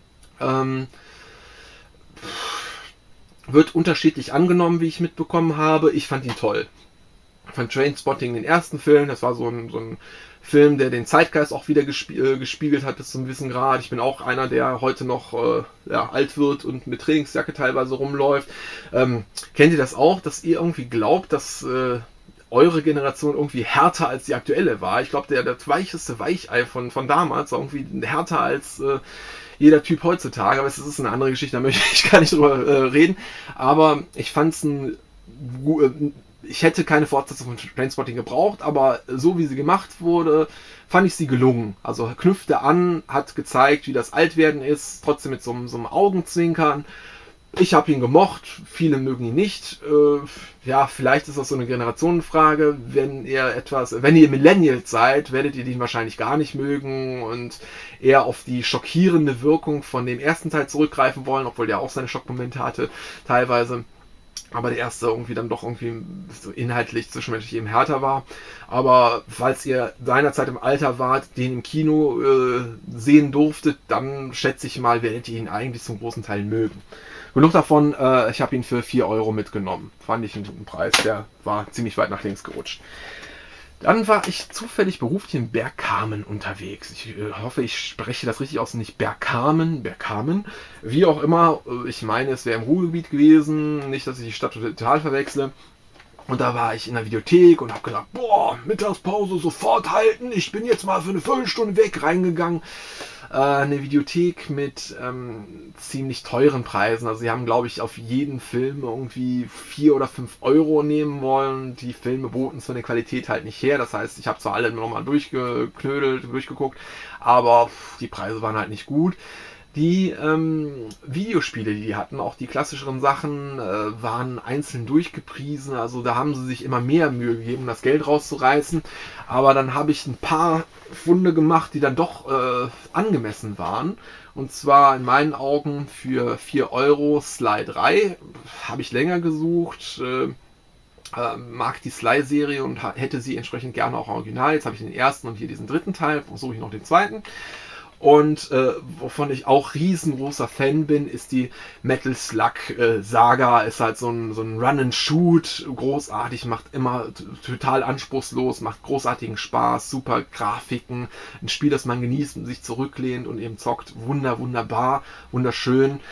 S1: Wird unterschiedlich angenommen, wie ich mitbekommen habe. Ich fand ihn toll. Ich fand Trainspotting den ersten Film, das war so ein Film, der den Zeitgeist auch wieder gespiegelt hat bis zum gewissen Grad. Ich bin auch einer, der heute noch alt wird und mit Trainingsjacke teilweise rumläuft. Kennt ihr das auch, dass ihr irgendwie glaubt, dass eure Generation irgendwie härter als die aktuelle war? Ich glaube, das weicheste Weichei von damals war irgendwie härter als jeder Typ heutzutage. Aber es ist eine andere Geschichte, da möchte ich gar nicht drüber reden. Aber ich fand es ich hätte keine Fortsetzung von Trainspotting gebraucht, aber so wie sie gemacht wurde, fand ich sie gelungen. Also knüpfte an, hat gezeigt, wie das Altwerden ist, trotzdem mit so einem Augenzwinkern. Ich habe ihn gemocht, viele mögen ihn nicht. Ja, vielleicht ist das so eine Generationenfrage. Wenn ihr Millennials seid, werdet ihr den wahrscheinlich gar nicht mögen und eher auf die schockierende Wirkung von dem ersten Teil zurückgreifen wollen, obwohl der auch seine Schockmomente hatte, teilweise. Aber der erste irgendwie dann doch irgendwie so inhaltlich zwischenmenschlich eben härter war. Aber falls ihr seinerzeit im Alter wart, den im Kino sehen durftet, dann schätze ich mal, werdet ihr ihn eigentlich zum großen Teil mögen. Genug davon, ich habe ihn für 4 Euro mitgenommen. Fand ich einen guten Preis, der war ziemlich weit nach links gerutscht. Dann war ich zufällig beruflich in Bergkamen unterwegs. Ich hoffe, ich spreche das richtig aus, nicht Bergkamen, wie auch immer. Ich meine, es wäre im Ruhrgebiet gewesen, nicht, dass ich die Stadt total verwechsle. Und da war ich in der Videothek und habe gedacht, boah, Mittagspause sofort halten, ich bin jetzt mal für eine Viertelstunde weg, reingegangen. Eine Videothek mit ziemlich teuren Preisen. Also sie haben, glaube ich, auf jeden Film irgendwie 4 oder 5 Euro nehmen wollen. Die Filme boten so eine Qualität halt nicht her. Das heißt, ich habe zwar alle nochmal durchgeguckt, aber die Preise waren halt nicht gut. Die Videospiele, die hatten, auch die klassischeren Sachen, waren einzeln durchgepriesen. Also da haben sie sich immer mehr Mühe gegeben, das Geld rauszureißen. Aber dann habe ich ein paar Funde gemacht, die dann doch angemessen waren. Und zwar in meinen Augen für 4 Euro Sly 3. Habe ich länger gesucht. Mag die Sly-Serie und hätte sie entsprechend gerne auch original. Jetzt habe ich den ersten und hier diesen dritten Teil. Suche ich noch den zweiten. Und wovon ich auch riesengroßer Fan bin, ist die Metal Slug Saga. Ist halt so ein Run and Shoot, großartig, macht immer total anspruchslos, macht großartigen Spaß, super Grafiken, ein Spiel, das man genießt und sich zurücklehnt und eben zockt, wunderbar, wunderschön.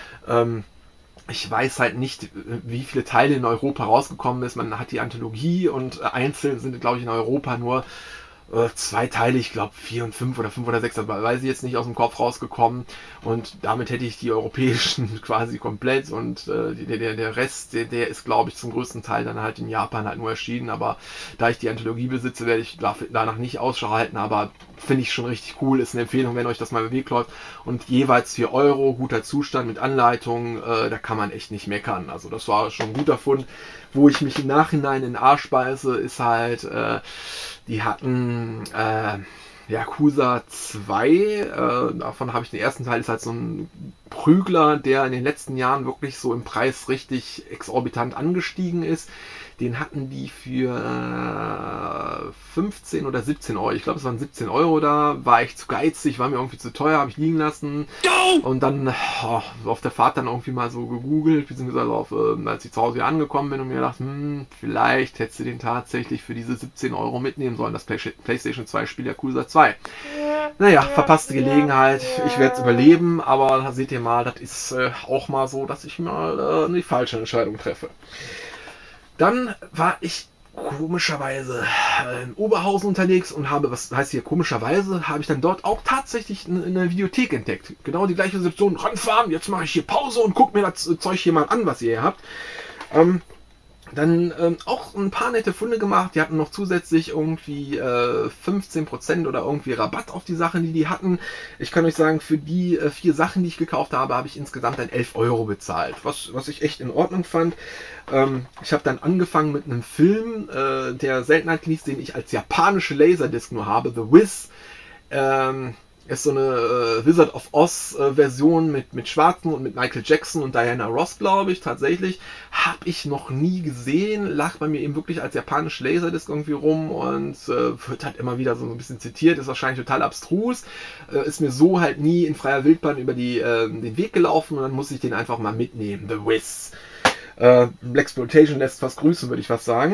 S1: Ich weiß halt nicht, wie viele Teile in Europa rausgekommen ist. Man hat die Anthologie und einzeln sind, glaube ich, in Europa nur 2 Teile, ich glaube 4 und 5 oder 5 oder 6, aber weiß ich jetzt nicht aus dem Kopf rausgekommen. Und damit hätte ich die europäischen quasi komplett und der Rest, der ist, glaube ich, zum größten Teil dann halt in Japan halt nur erschienen. Aber da ich die Anthologie besitze, werde ich danach nicht Ausschau halten, aber finde ich schon richtig cool, ist eine Empfehlung, wenn euch das mal im Weg läuft. Und jeweils 4 Euro, guter Zustand mit Anleitung, da kann man echt nicht meckern. Also das war schon ein guter Fund. Wo ich mich im Nachhinein in den Arsch beiße, ist halt, die hatten Yakuza 2, davon habe ich den ersten Teil, ist halt so ein Prügler, der in den letzten Jahren wirklich so im Preis richtig exorbitant angestiegen ist. Den hatten die für 15 oder 17 Euro. Ich glaube, es waren 17 Euro da. War ich zu geizig, war mir irgendwie zu teuer, habe ich liegen lassen. Und dann auf der Fahrt dann irgendwie mal so gegoogelt, beziehungsweise als ich zu Hause angekommen bin und mir gedacht, vielleicht hättest du den tatsächlich für diese 17 Euro mitnehmen sollen, das PlayStation 2 Spiel Yakuza 2. Naja, verpasste Gelegenheit. Ich werde es überleben, aber da seht ihr mal, das ist auch mal so, dass ich mal die falsche Entscheidung treffe. Dann war ich komischerweise in Oberhausen unterwegs und habe, was heißt hier komischerweise, habe ich dann dort auch tatsächlich eine Videothek entdeckt. Genau die gleiche Situation, ranfahren, jetzt mache ich hier Pause und gucke mir das Zeug hier mal an, was ihr hier habt. Dann auch ein paar nette Funde gemacht. Die hatten noch zusätzlich irgendwie 15% oder irgendwie Rabatt auf die Sachen, die hatten. Ich kann euch sagen, für die 4 Sachen, die ich gekauft habe, habe ich insgesamt dann 11 Euro bezahlt. Was ich echt in Ordnung fand. Ich habe dann angefangen mit einem Film, der Seltenheit genießt, den ich als japanische Laserdisc nur habe. The Wiz. Ist so eine Wizard of Oz Version mit Schwarzen und mit Michael Jackson und Diana Ross, glaube ich, tatsächlich. Habe ich noch nie gesehen, lag bei mir eben wirklich als japanische Laserdisc irgendwie rum und wird halt immer wieder so ein bisschen zitiert, ist wahrscheinlich total abstrus, ist mir so halt nie in freier Wildbahn über den Weg gelaufen und dann muss ich den einfach mal mitnehmen. The Wiz. Blaxploitation lässt was grüßen, würde ich was sagen.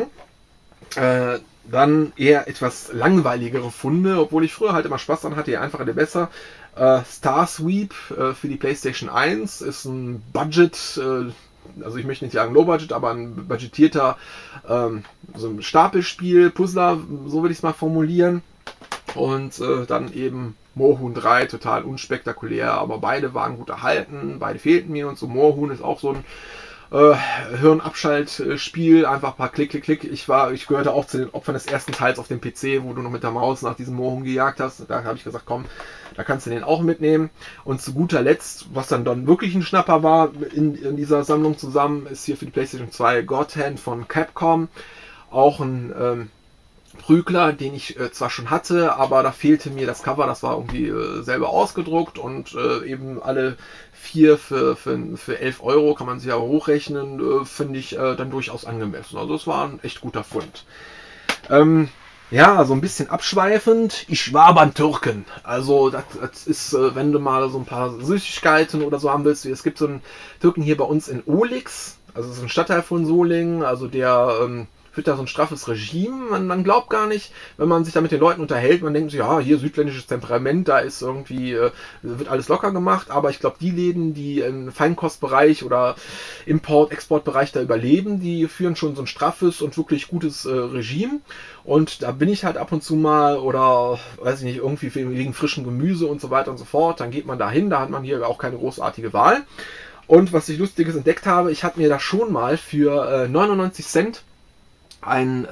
S1: Dann eher etwas langweiligere Funde, obwohl ich früher halt immer Spaß dran hatte, je einfacher, je besser. Star Sweep für die PlayStation 1 ist ein Budget, also ich möchte nicht sagen Low Budget, aber ein budgetierter so ein Stapelspiel, Puzzler, so würde ich es mal formulieren. Und dann eben Moorhuhn 3, total unspektakulär, aber beide waren gut erhalten, beide fehlten mir und so. Moorhuhn ist auch so ein Hirnabschaltspiel, einfach ein paar Klick, Klick, Klick. Ich gehörte auch zu den Opfern des ersten Teils auf dem PC, wo du noch mit der Maus nach diesem Moorhuhn gejagt hast. Da habe ich gesagt, komm, da kannst du den auch mitnehmen. Und zu guter Letzt, was dann wirklich ein Schnapper war in dieser Sammlung zusammen, ist hier für die PlayStation 2 God Hand von Capcom. Auch ein Prügler, den ich zwar schon hatte, aber da fehlte mir das Cover, das war irgendwie selber ausgedruckt und eben alle 4 für 11 Euro, kann man sich aber hochrechnen, finde ich dann durchaus angemessen. Also es war ein echt guter Fund. Ja, so ein bisschen abschweifend, ich war beim Türken. Also das ist, wenn du mal so ein paar Süßigkeiten oder so haben willst, es gibt so einen Türken hier bei uns in Olix, also so ein Stadtteil von Solingen, also der führt da so ein straffes Regime. Man glaubt gar nicht, wenn man sich da mit den Leuten unterhält, man denkt sich, ja, hier südländisches Temperament, da ist irgendwie, wird alles locker gemacht, aber ich glaube, die Läden, die im Feinkostbereich oder Import-Export-Bereich da überleben, die führen schon so ein straffes und wirklich gutes Regime. Und da bin ich halt ab und zu mal oder, weiß ich nicht, irgendwie wegen frischem Gemüse und so weiter und so fort, dann geht man da hin, da hat man hier auch keine großartige Wahl. Und was ich Lustiges entdeckt habe, ich habe mir da schon mal für 99 Cent ein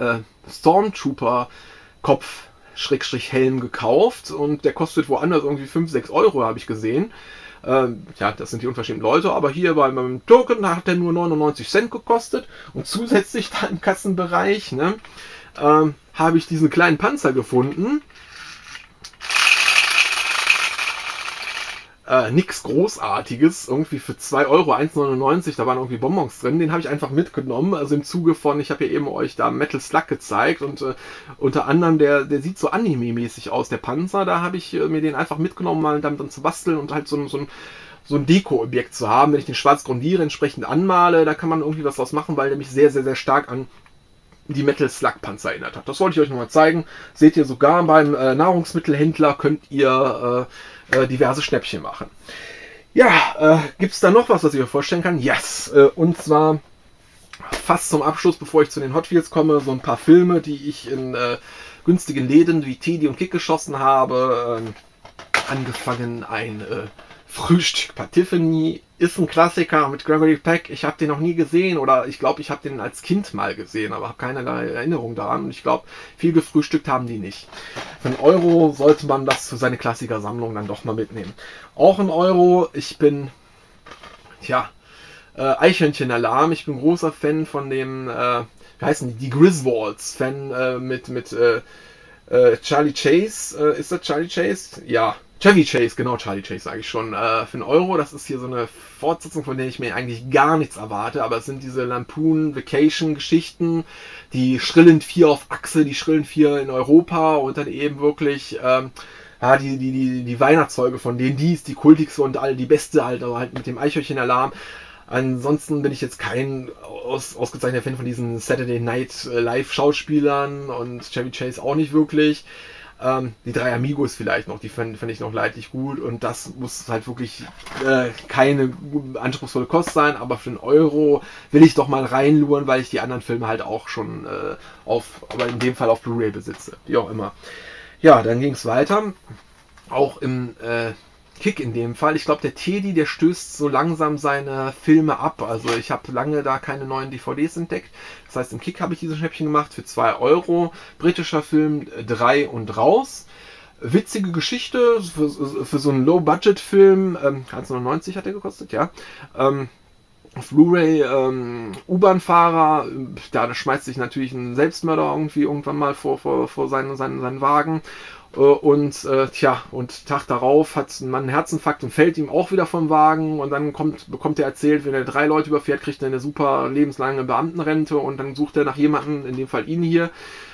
S1: Stormtrooper-Kopf-Helm gekauft und der kostet woanders irgendwie 5, 6 Euro, habe ich gesehen. Ja, das sind die unverschämten Leute, aber hier beim Token hat der nur 99 Cent gekostet und zusätzlich da im Kassenbereich habe ich diesen kleinen Panzer gefunden. Nix Großartiges, irgendwie für 2 Euro, 1,99, da waren irgendwie Bonbons drin, den habe ich einfach mitgenommen, also im Zuge von, ich habe ja eben euch da Metal Slug gezeigt und unter anderem, der sieht so Anime-mäßig aus, der Panzer, da habe ich mir den einfach mitgenommen, mal damit dann zu basteln und halt so ein Deko-Objekt zu haben, wenn ich den schwarz grundiere, entsprechend anmale, da kann man irgendwie was draus machen, weil der mich sehr, sehr, sehr stark an die Metal Slug Panzer erinnert hat. Das wollte ich euch nochmal zeigen. Seht ihr, sogar beim Nahrungsmittelhändler könnt ihr diverse Schnäppchen machen. Ja, gibt es da noch was ich euch vorstellen kann? Yes! Und zwar fast zum Abschluss, bevor ich zu den Hot Wheels komme, so ein paar Filme, die ich in günstigen Läden wie Teddy und Kick geschossen habe. Angefangen ein Frühstück bei Tiffany ist ein Klassiker mit Gregory Peck. Ich habe den noch nie gesehen oder ich glaube, ich habe den als Kind mal gesehen, aber habe keinerlei Erinnerung daran. Und ich glaube, viel gefrühstückt haben die nicht. Für einen Euro sollte man das für seine Klassikersammlung dann doch mal mitnehmen. Auch ein Euro. Ich bin, Eichhörnchen-Alarm. Ich bin großer Fan von dem, wie heißen die Griswolds. Fan mit Charlie Chase. Ist das Charlie Chase? Ja. Chevy Chase, genau, Charlie Chase sage ich schon, für einen Euro. Das ist hier so eine Fortsetzung, von der ich mir eigentlich gar nichts erwarte, aber es sind diese Lampoon Vacation Geschichten, die Schrillen 4 auf Achse, die Schrillen 4 in Europa und dann eben wirklich die Weihnachtszeuge von denen, die ist die kultigste und die beste halt, aber halt mit dem Eichhörnchen-Alarm. Ansonsten bin ich jetzt kein ausgezeichneter Fan von diesen Saturday Night Live-Schauspielern und Chevy Chase auch nicht wirklich. Die 3 Amigos vielleicht noch, die fand ich noch leidlich gut und das muss halt wirklich keine anspruchsvolle Kost sein, aber für einen Euro will ich doch mal reinluren, weil ich die anderen Filme halt auch schon aber in dem Fall auf Blu-ray besitze, wie auch immer. Ja, dann ging es weiter, auch im Kick in dem Fall. Ich glaube, der Teddy, der stößt so langsam seine Filme ab. Also ich habe lange da keine neuen DVDs entdeckt. Das heißt, im Kick habe ich diese Schnäppchen gemacht für 2 Euro. Britischer Film, 3 und raus. Witzige Geschichte für so einen Low-Budget-Film. 1,99 hat er gekostet, ja. Auf Blu-ray, U-Bahn-Fahrer, da schmeißt sich natürlich ein Selbstmörder irgendwann mal vor seinen Wagen. und Tag darauf hat ein Mann einen Herzinfarkt und fällt ihm auch wieder vom Wagen und dann bekommt er erzählt, wenn er 3 Leute überfährt, kriegt er eine super lebenslange Beamtenrente und dann sucht er nach jemandem, in dem Fall ihn hier,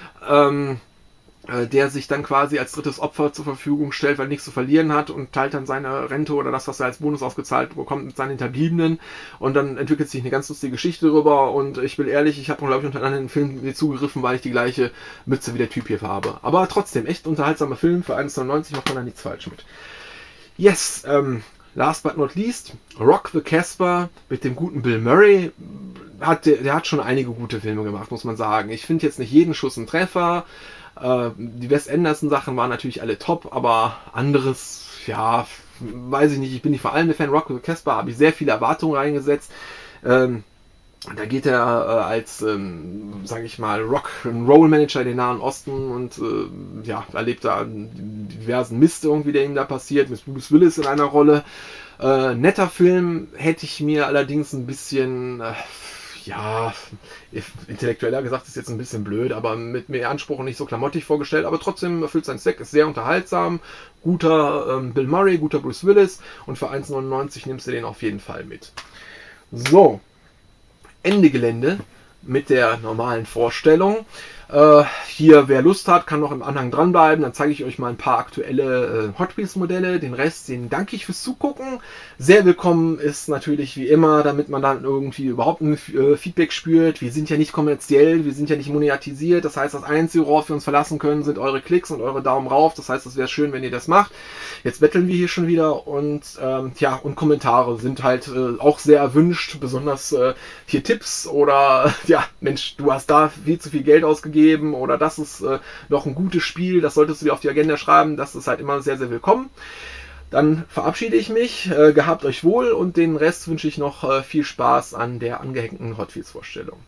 S1: der sich dann quasi als drittes Opfer zur Verfügung stellt, weil er nichts zu verlieren hat und teilt dann seine Rente oder das, was er als Bonus ausgezahlt bekommt, mit seinen Hinterbliebenen und dann entwickelt sich eine ganz lustige Geschichte darüber und ich bin ehrlich, ich habe glaube ich unter anderem den Film zugegriffen, weil ich die gleiche Mütze wie der Typ hier habe. Aber trotzdem, echt unterhaltsamer Film, für 1,99 macht man da nichts falsch mit. Yes, last but not least, Rock the Casbah mit dem guten Bill Murray. Der hat schon einige gute Filme gemacht, muss man sagen. Ich finde jetzt nicht jeden Schuss ein Treffer. Die Wes Anderson Sachen waren natürlich alle top, aber anderes, ja, weiß ich nicht, ich bin nicht vor allem der Fan. Rock the Casbah habe ich sehr viele Erwartungen reingesetzt. Da geht er als, sage ich mal, Rock'n'Roll-Manager in den Nahen Osten und erlebt da diversen Mist irgendwie, der ihm da passiert, mit Bruce Willis in einer Rolle. Netter Film, hätte ich mir allerdings ein bisschen... intellektueller gesagt ist jetzt ein bisschen blöd, aber mit mehr Anspruch und nicht so klamottig vorgestellt, aber trotzdem erfüllt seinen Zweck, ist sehr unterhaltsam, guter Bill Murray, guter Bruce Willis und für 1,99 nimmst du den auf jeden Fall mit. So, Ende Gelände mit der normalen Vorstellung. Hier, wer Lust hat, kann noch im Anhang dranbleiben. Dann zeige ich euch mal ein paar aktuelle Hot Wheels Modelle. Den Rest, den danke ich fürs Zugucken. Sehr willkommen ist natürlich wie immer, damit man dann irgendwie überhaupt ein Feedback spürt. Wir sind ja nicht kommerziell, wir sind ja nicht monetisiert. Das heißt, das Einzige, worauf wir uns verlassen können, sind eure Klicks und eure Daumen rauf. Das heißt, es wäre schön, wenn ihr das macht. Jetzt betteln wir hier schon wieder und und Kommentare sind halt auch sehr erwünscht. Besonders hier Tipps oder Mensch, du hast da viel zu viel Geld ausgegeben oder das ist noch ein gutes Spiel, das solltest du dir auf die Agenda schreiben, das ist halt immer sehr, sehr willkommen. Dann verabschiede ich mich, gehabt euch wohl und den Rest wünsche ich noch viel Spaß an der angehängten Hot Wheels Vorstellung.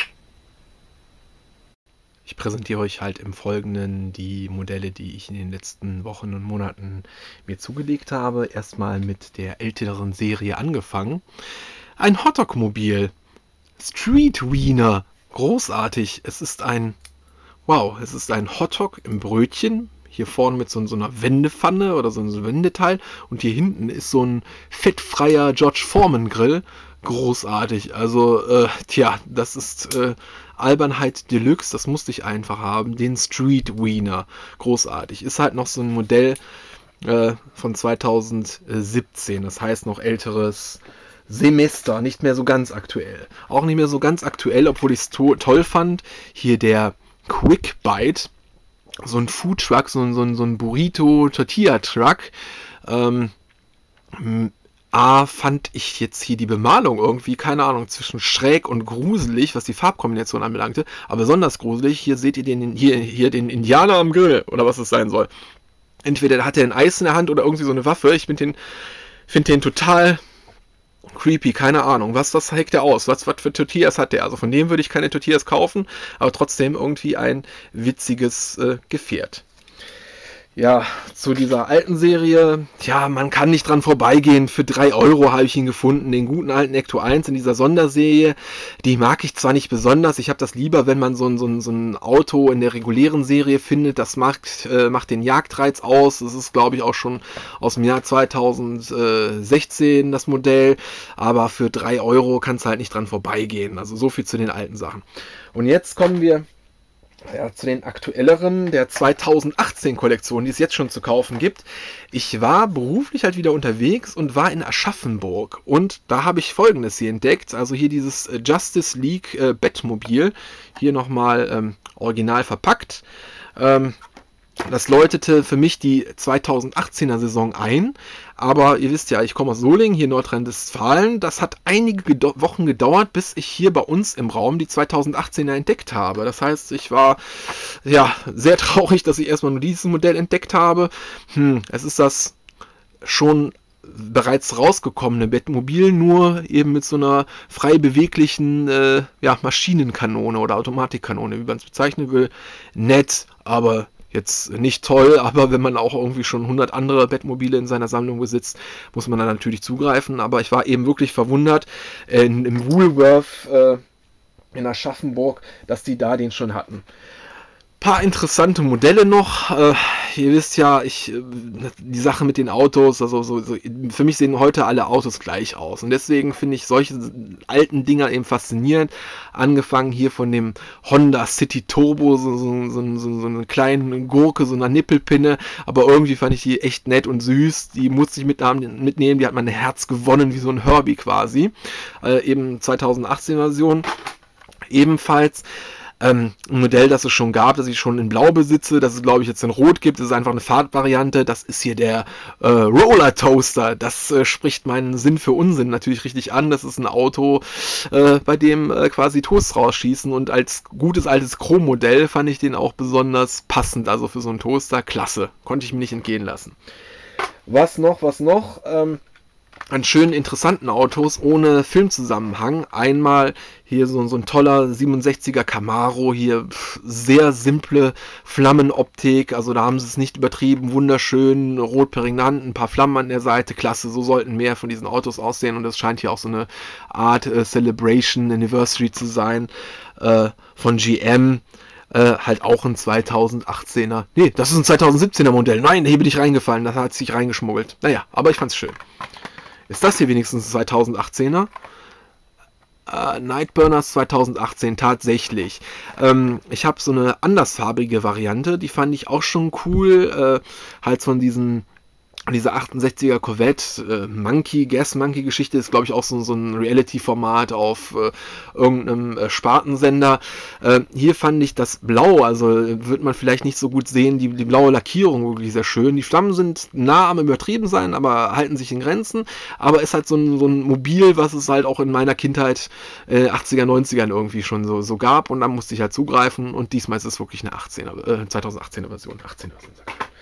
S1: Ich präsentiere euch halt im Folgenden die Modelle, die ich in den letzten Wochen und Monaten mir zugelegt habe. Erstmal mit der älteren Serie angefangen. Ein Hotdog-Mobil. Street Wiener. Großartig. Es ist ein Hotdog im Brötchen. Hier vorne mit so einer Wendepfanne oder so einem Wendeteil. Und hier hinten ist so ein fettfreier George Foreman Grill. Großartig. Also, das ist Albernheit Deluxe. Das musste ich einfach haben. Den Street Wiener. Großartig. Ist halt noch so ein Modell von 2017. Das heißt noch älteres Semester, nicht mehr so ganz aktuell. Auch nicht mehr so ganz aktuell, obwohl ich es toll fand. Hier der Quick Bite, so ein Food Truck, so ein Burrito-Tortilla-Truck. Fand ich jetzt hier die Bemalung irgendwie, keine Ahnung, zwischen schräg und gruselig, was die Farbkombination anbelangte, aber besonders gruselig. Hier seht ihr den Indianer am Grill, oder was es sein soll. Entweder hat er ein Eis in der Hand oder irgendwie so eine Waffe. Ich finde den total creepy, keine Ahnung. Was heckt der aus? Was für Tortillas hat der? Also von dem würde ich keine Tortillas kaufen, aber trotzdem irgendwie ein witziges Gefährt. Ja, zu dieser alten Serie, man kann nicht dran vorbeigehen. Für 3 Euro habe ich ihn gefunden, den guten alten Ecto 1 in dieser Sonderserie. Die mag ich zwar nicht besonders, ich habe das lieber, wenn man so ein Auto in der regulären Serie findet. Das macht den Jagdreiz aus. Das ist, glaube ich, auch schon aus dem Jahr 2016 das Modell. Aber für 3 Euro kannst du halt nicht dran vorbeigehen. Also so viel zu den alten Sachen. Und jetzt kommen wir zu den aktuelleren, der 2018-Kollektion, die es jetzt schon zu kaufen gibt. Ich war beruflich halt wieder unterwegs und war in Aschaffenburg. Und da habe ich Folgendes hier entdeckt. Also hier dieses Justice League Batmobil. Hier nochmal original verpackt. Das läutete für mich die 2018er Saison ein, aber ihr wisst ja, ich komme aus Solingen, hier in Nordrhein-Westfalen. Das hat einige Wochen gedauert, bis ich hier bei uns im Raum die 2018er entdeckt habe. Das heißt, ich war sehr traurig, dass ich erstmal nur dieses Modell entdeckt habe. Es ist das schon bereits rausgekommene Batmobil, nur eben mit so einer frei beweglichen Maschinenkanone oder Automatikkanone, wie man es bezeichnen will. Nett, aber jetzt nicht toll, aber wenn man auch irgendwie schon 100 andere Batmobile in seiner Sammlung besitzt, muss man da natürlich zugreifen. Aber ich war eben wirklich verwundert im Woolworth in Aschaffenburg, dass die da den schon hatten. Paar interessante Modelle noch. Ihr wisst ja, die Sache mit den Autos, also für mich sehen heute alle Autos gleich aus. Und deswegen finde ich solche alten Dinger eben faszinierend. Angefangen hier von dem Honda City Turbo, so eine kleine Gurke, so eine Nippelpinne. Aber irgendwie fand ich die echt nett und süß. Die musste ich mitnehmen, die hat mein Herz gewonnen, wie so ein Herbie quasi. Eben 2018 Version. Ebenfalls. Ein Modell, das es schon gab, das ich schon in Blau besitze, das es glaube ich jetzt in Rot gibt, das ist einfach eine Farbvariante, das ist hier der Roller Toaster, das spricht meinen Sinn für Unsinn natürlich richtig an, das ist ein Auto, bei dem quasi Toasts rausschießen und als gutes altes Chrommodell fand ich den auch besonders passend, also für so einen Toaster, klasse, konnte ich mir nicht entgehen lassen. Was noch? An schönen, interessanten Autos ohne Filmzusammenhang. Einmal hier so ein toller 67er Camaro, hier sehr simple Flammenoptik, also da haben sie es nicht übertrieben, wunderschön, rot prägnant, ein paar Flammen an der Seite, klasse, so sollten mehr von diesen Autos aussehen und das scheint hier auch so eine Art Celebration Anniversary zu sein von GM. Halt auch ein 2018er. Nee, das ist ein 2017er Modell. Nein, hier bin ich reingefallen, das hat sich reingeschmuggelt. Naja, aber ich fand's schön. Ist das hier wenigstens ein 2018er? Nightburners 2018, tatsächlich. Ich habe so eine andersfarbige Variante, die fand ich auch schon cool. Halt von diese 68er Corvette Gas Monkey Geschichte ist, glaube ich, auch so ein Reality-Format auf irgendeinem Spartensender. Hier fand ich das Blau, also wird man vielleicht nicht so gut sehen, die blaue Lackierung wirklich sehr schön. Die Flammen sind nah am Übertrieben sein, aber halten sich in Grenzen. Aber ist halt so ein Mobil, was es halt auch in meiner Kindheit 80er, 90ern irgendwie schon so gab. Und dann musste ich halt zugreifen. Und diesmal ist es wirklich eine 2018er Version. 18er Version.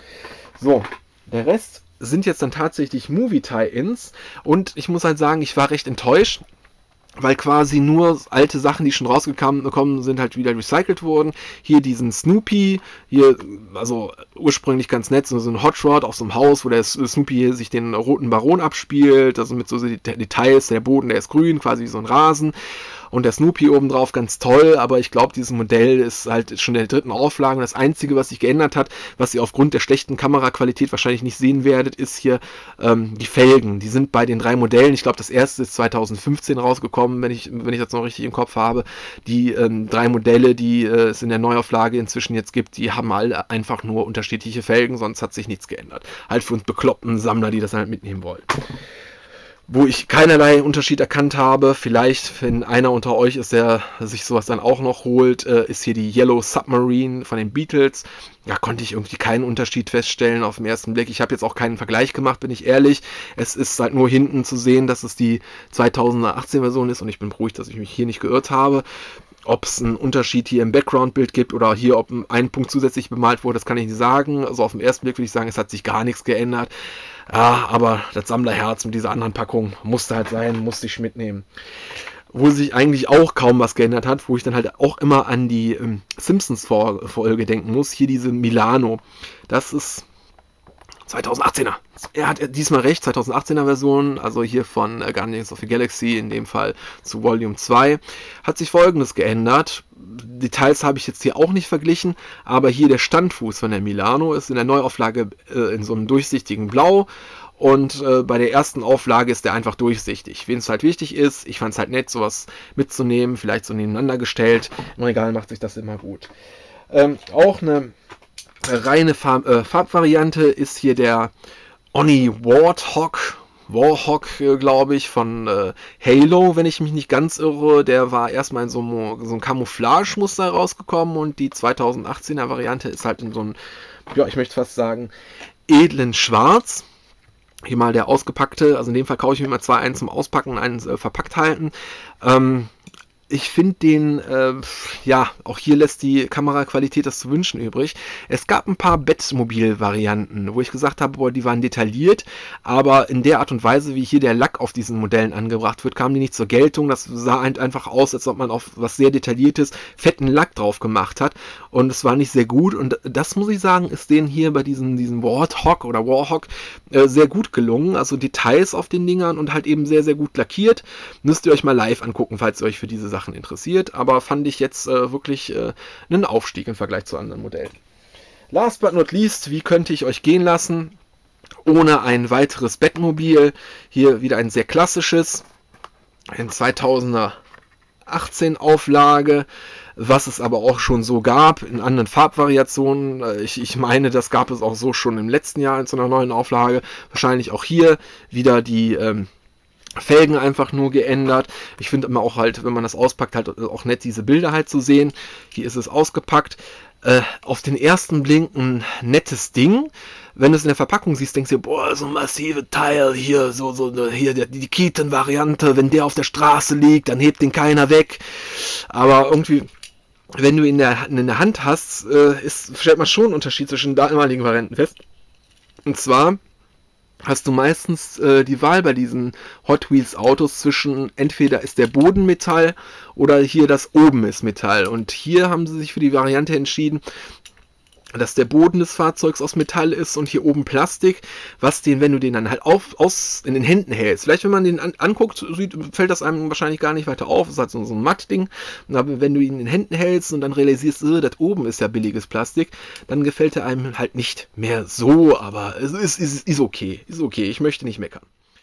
S1: So, der Rest sind jetzt dann tatsächlich Movie-Tie-Ins und ich muss halt sagen, ich war recht enttäuscht, weil quasi nur alte Sachen, die schon rausgekommen sind, halt wieder recycelt wurden. Hier diesen Snoopy, hier, also ursprünglich ganz nett, so ein Hot Rod auf so einem Haus, wo der Snoopy sich den roten Baron abspielt, also mit so Details, der Boden, der ist grün, quasi wie so ein Rasen. Und der Snoopy obendrauf ganz toll, aber ich glaube, dieses Modell ist halt schon in der 3. Auflage. Und das Einzige, was sich geändert hat, was ihr aufgrund der schlechten Kameraqualität wahrscheinlich nicht sehen werdet, ist hier die Felgen. Die sind bei den 3 Modellen, ich glaube, das erste ist 2015 rausgekommen, wenn ich das noch richtig im Kopf habe. Die 3 Modelle, die es in der Neuauflage inzwischen jetzt gibt, die haben alle einfach nur unterschiedliche Felgen, sonst hat sich nichts geändert. Halt für uns bekloppten Sammler, die das halt mitnehmen wollen. Wo ich keinerlei Unterschied erkannt habe, vielleicht, wenn einer unter euch ist, der sich sowas dann auch noch holt, ist hier die Yellow Submarine von den Beatles. Da konnte ich irgendwie keinen Unterschied feststellen auf den ersten Blick. Ich habe jetzt auch keinen Vergleich gemacht, bin ich ehrlich. Es ist halt nur hinten zu sehen, dass es die 2018 Version ist und ich bin beruhigt, dass ich mich hier nicht geirrt habe. Ob es einen Unterschied hier im Background-Bild gibt oder hier, ob ein Punkt zusätzlich bemalt wurde, das kann ich nicht sagen. Also auf den ersten Blick würde ich sagen, es hat sich gar nichts geändert. Ja, aber das Sammlerherz mit dieser anderen Packung musste halt sein, musste ich mitnehmen. Wo sich eigentlich auch kaum was geändert hat, wo ich dann halt auch immer an die Simpsons-Folge denken muss. Hier diese Milano. Das ist 2018er. Er hat diesmal recht, 2018er Version, also hier von Guardians of the Galaxy, in dem Fall zu Volume 2, hat sich Folgendes geändert. Details habe ich jetzt hier auch nicht verglichen, aber hier der Standfuß von der Milano ist in der Neuauflage in so einem durchsichtigen Blau und bei der ersten Auflage ist der einfach durchsichtig. Wen es halt wichtig ist, ich fand es halt nett, sowas mitzunehmen, vielleicht so nebeneinander gestellt. Im Regal macht sich das immer gut. Auch eine reine Farbvariante ist hier der Oni Warhawk, glaube ich, von Halo, wenn ich mich nicht ganz irre. Der war erstmal in so einem Camouflage-Muster rausgekommen und die 2018er Variante ist halt in so einem, ja, ich möchte fast sagen, edlen Schwarz. Hier mal der ausgepackte, also in dem Fall kaufe ich mir mal 2, einen zum Auspacken und einen verpackt halten. Ich finde den, ja, auch hier lässt die Kameraqualität das zu wünschen übrig. Es gab ein paar Bettmobil-Varianten, wo ich gesagt habe, boah, die waren detailliert, aber in der Art und Weise, wie hier der Lack auf diesen Modellen angebracht wird, kamen die nicht zur Geltung. Das sah einfach aus, als ob man auf was sehr Detailliertes fetten Lack drauf gemacht hat und es war nicht sehr gut und das, muss ich sagen, ist denen hier bei diesen Warhawk sehr gut gelungen. Also Details auf den Dingern und halt eben sehr, sehr gut lackiert. Müsst ihr euch mal live angucken, falls ihr euch für diese Sache Sachen interessiert, aber fand ich jetzt wirklich einen Aufstieg im Vergleich zu anderen Modellen. Last but not least, wie könnte ich euch gehen lassen ohne ein weiteres Bettmobil? Hier wieder ein sehr klassisches, ein 2018 Auflage, was es aber auch schon so gab in anderen Farbvariationen. Ich meine, das gab es auch so schon im letzten Jahr in so einer neuen Auflage. Wahrscheinlich auch hier wieder die Felgen einfach nur geändert. Ich finde immer auch halt, wenn man das auspackt, halt auch nett, diese Bilder halt zu sehen. Hier ist es ausgepackt. Auf den ersten Blick ein nettes Ding. Wenn du es in der Verpackung siehst, denkst du, boah, so ein massive Teil hier, hier die Keaton-Variante, wenn der auf der Straße liegt, dann hebt den keiner weg. Aber irgendwie, wenn du ihn in der Hand hast, stellt man schon einen Unterschied zwischen damaligen Varianten fest. Und zwar hast du meistens die Wahl bei diesen Hot Wheels Autos zwischen, entweder ist der Boden Metall oder hier das oben ist Metall. Und hier haben sie sich für die Variante entschieden, dass der Boden des Fahrzeugs aus Metall ist und hier oben Plastik, was den, wenn du den dann halt in den Händen hältst, vielleicht wenn man den anguckt, fällt das einem wahrscheinlich gar nicht weiter auf, es ist halt so ein Mattding, aber wenn du ihn in den Händen hältst und dann realisierst, das oben ist ja billiges Plastik, dann gefällt er einem halt nicht mehr so, aber es ist okay, ich möchte nicht meckern.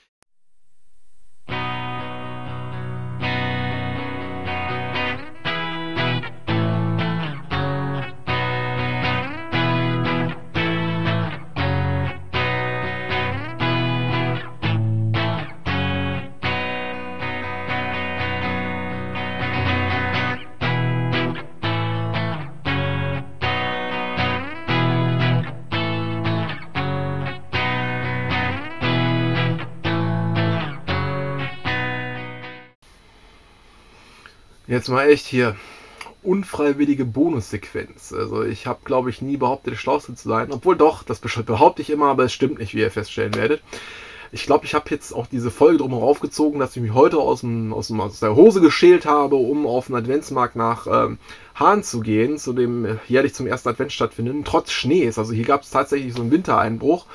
S1: Jetzt mal echt hier, unfreiwillige Bonussequenz. Also ich habe, glaube ich, nie behauptet, der Schlauste zu sein. Obwohl doch, das behaupte ich immer, aber es stimmt nicht, wie ihr feststellen werdet. Ich glaube, ich habe jetzt auch diese Folge drum aufgezogen, dass ich mich heute aus der Hose geschält habe, um auf den Adventsmarkt nach Hahn zu gehen, zu dem jährlich zum ersten Advent stattfinden, trotz Schnees. Also hier gab es tatsächlich so einen Wintereinbruch.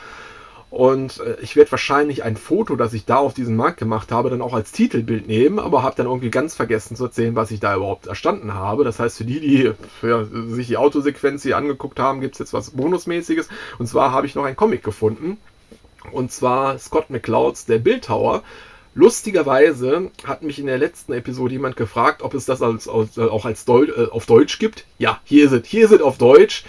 S1: Und ich werde wahrscheinlich ein Foto, das ich da auf diesem Markt gemacht habe, dann auch als Titelbild nehmen, aber habe dann irgendwie ganz vergessen zu erzählen, was ich da überhaupt erstanden habe. Das heißt, für die sich die Autosequenz hier angeguckt haben, gibt es jetzt was Bonusmäßiges. Und zwar habe ich noch einen Comic gefunden. Und zwar Scott McClouds Der Bildhauer. Lustigerweise hat mich in der letzten Episode jemand gefragt, ob es das auch auf Deutsch gibt. Ja, hier ist es auf Deutsch.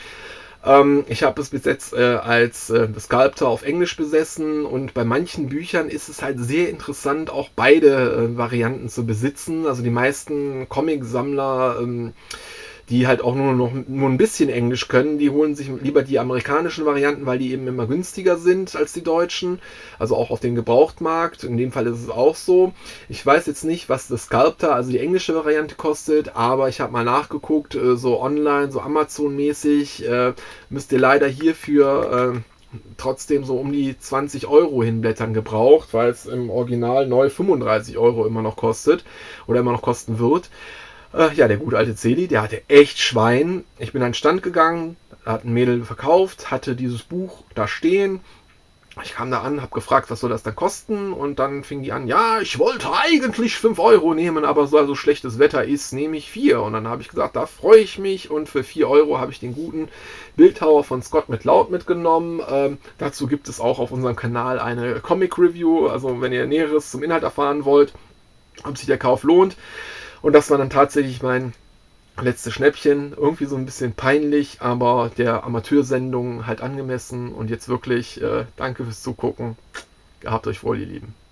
S1: Ich habe es bis jetzt als Sculptor auf Englisch besessen und bei manchen Büchern ist es halt sehr interessant, auch beide Varianten zu besitzen. Also die meisten Comic-Sammler, die halt auch nur ein bisschen Englisch können, die holen sich lieber die amerikanischen Varianten, weil die eben immer günstiger sind als die deutschen. Also auch auf den Gebrauchtmarkt. In dem Fall ist es auch so. Ich weiß jetzt nicht, was das Sculptor, also die englische Variante, kostet, aber ich habe mal nachgeguckt, so online, so Amazon-mäßig, müsst ihr leider hierfür trotzdem so um die 20 Euro hinblättern gebraucht, weil es im Original neu 35 Euro immer noch kostet oder immer noch kosten wird. Ja, der gute alte Celi, der hatte echt Schwein. Ich bin an den Stand gegangen, hat ein Mädel verkauft, hatte dieses Buch da stehen. Ich kam da an, habe gefragt, was soll das dann kosten? Und dann fing die an, ja, ich wollte eigentlich 5 Euro nehmen, aber so schlechtes Wetter ist, nehme ich 4. Und dann habe ich gesagt, da freue ich mich. Und für 4 Euro habe ich den guten Bildhauer von Scott McCloud mitgenommen. Dazu gibt es auch auf unserem Kanal eine Comic-Review. Also wenn ihr Näheres zum Inhalt erfahren wollt, ob sich der Kauf lohnt. Und das war dann tatsächlich mein letztes Schnäppchen. Irgendwie so ein bisschen peinlich, aber der Amateursendung halt angemessen. Und jetzt wirklich danke fürs Zugucken. Gehabt euch wohl, ihr Lieben.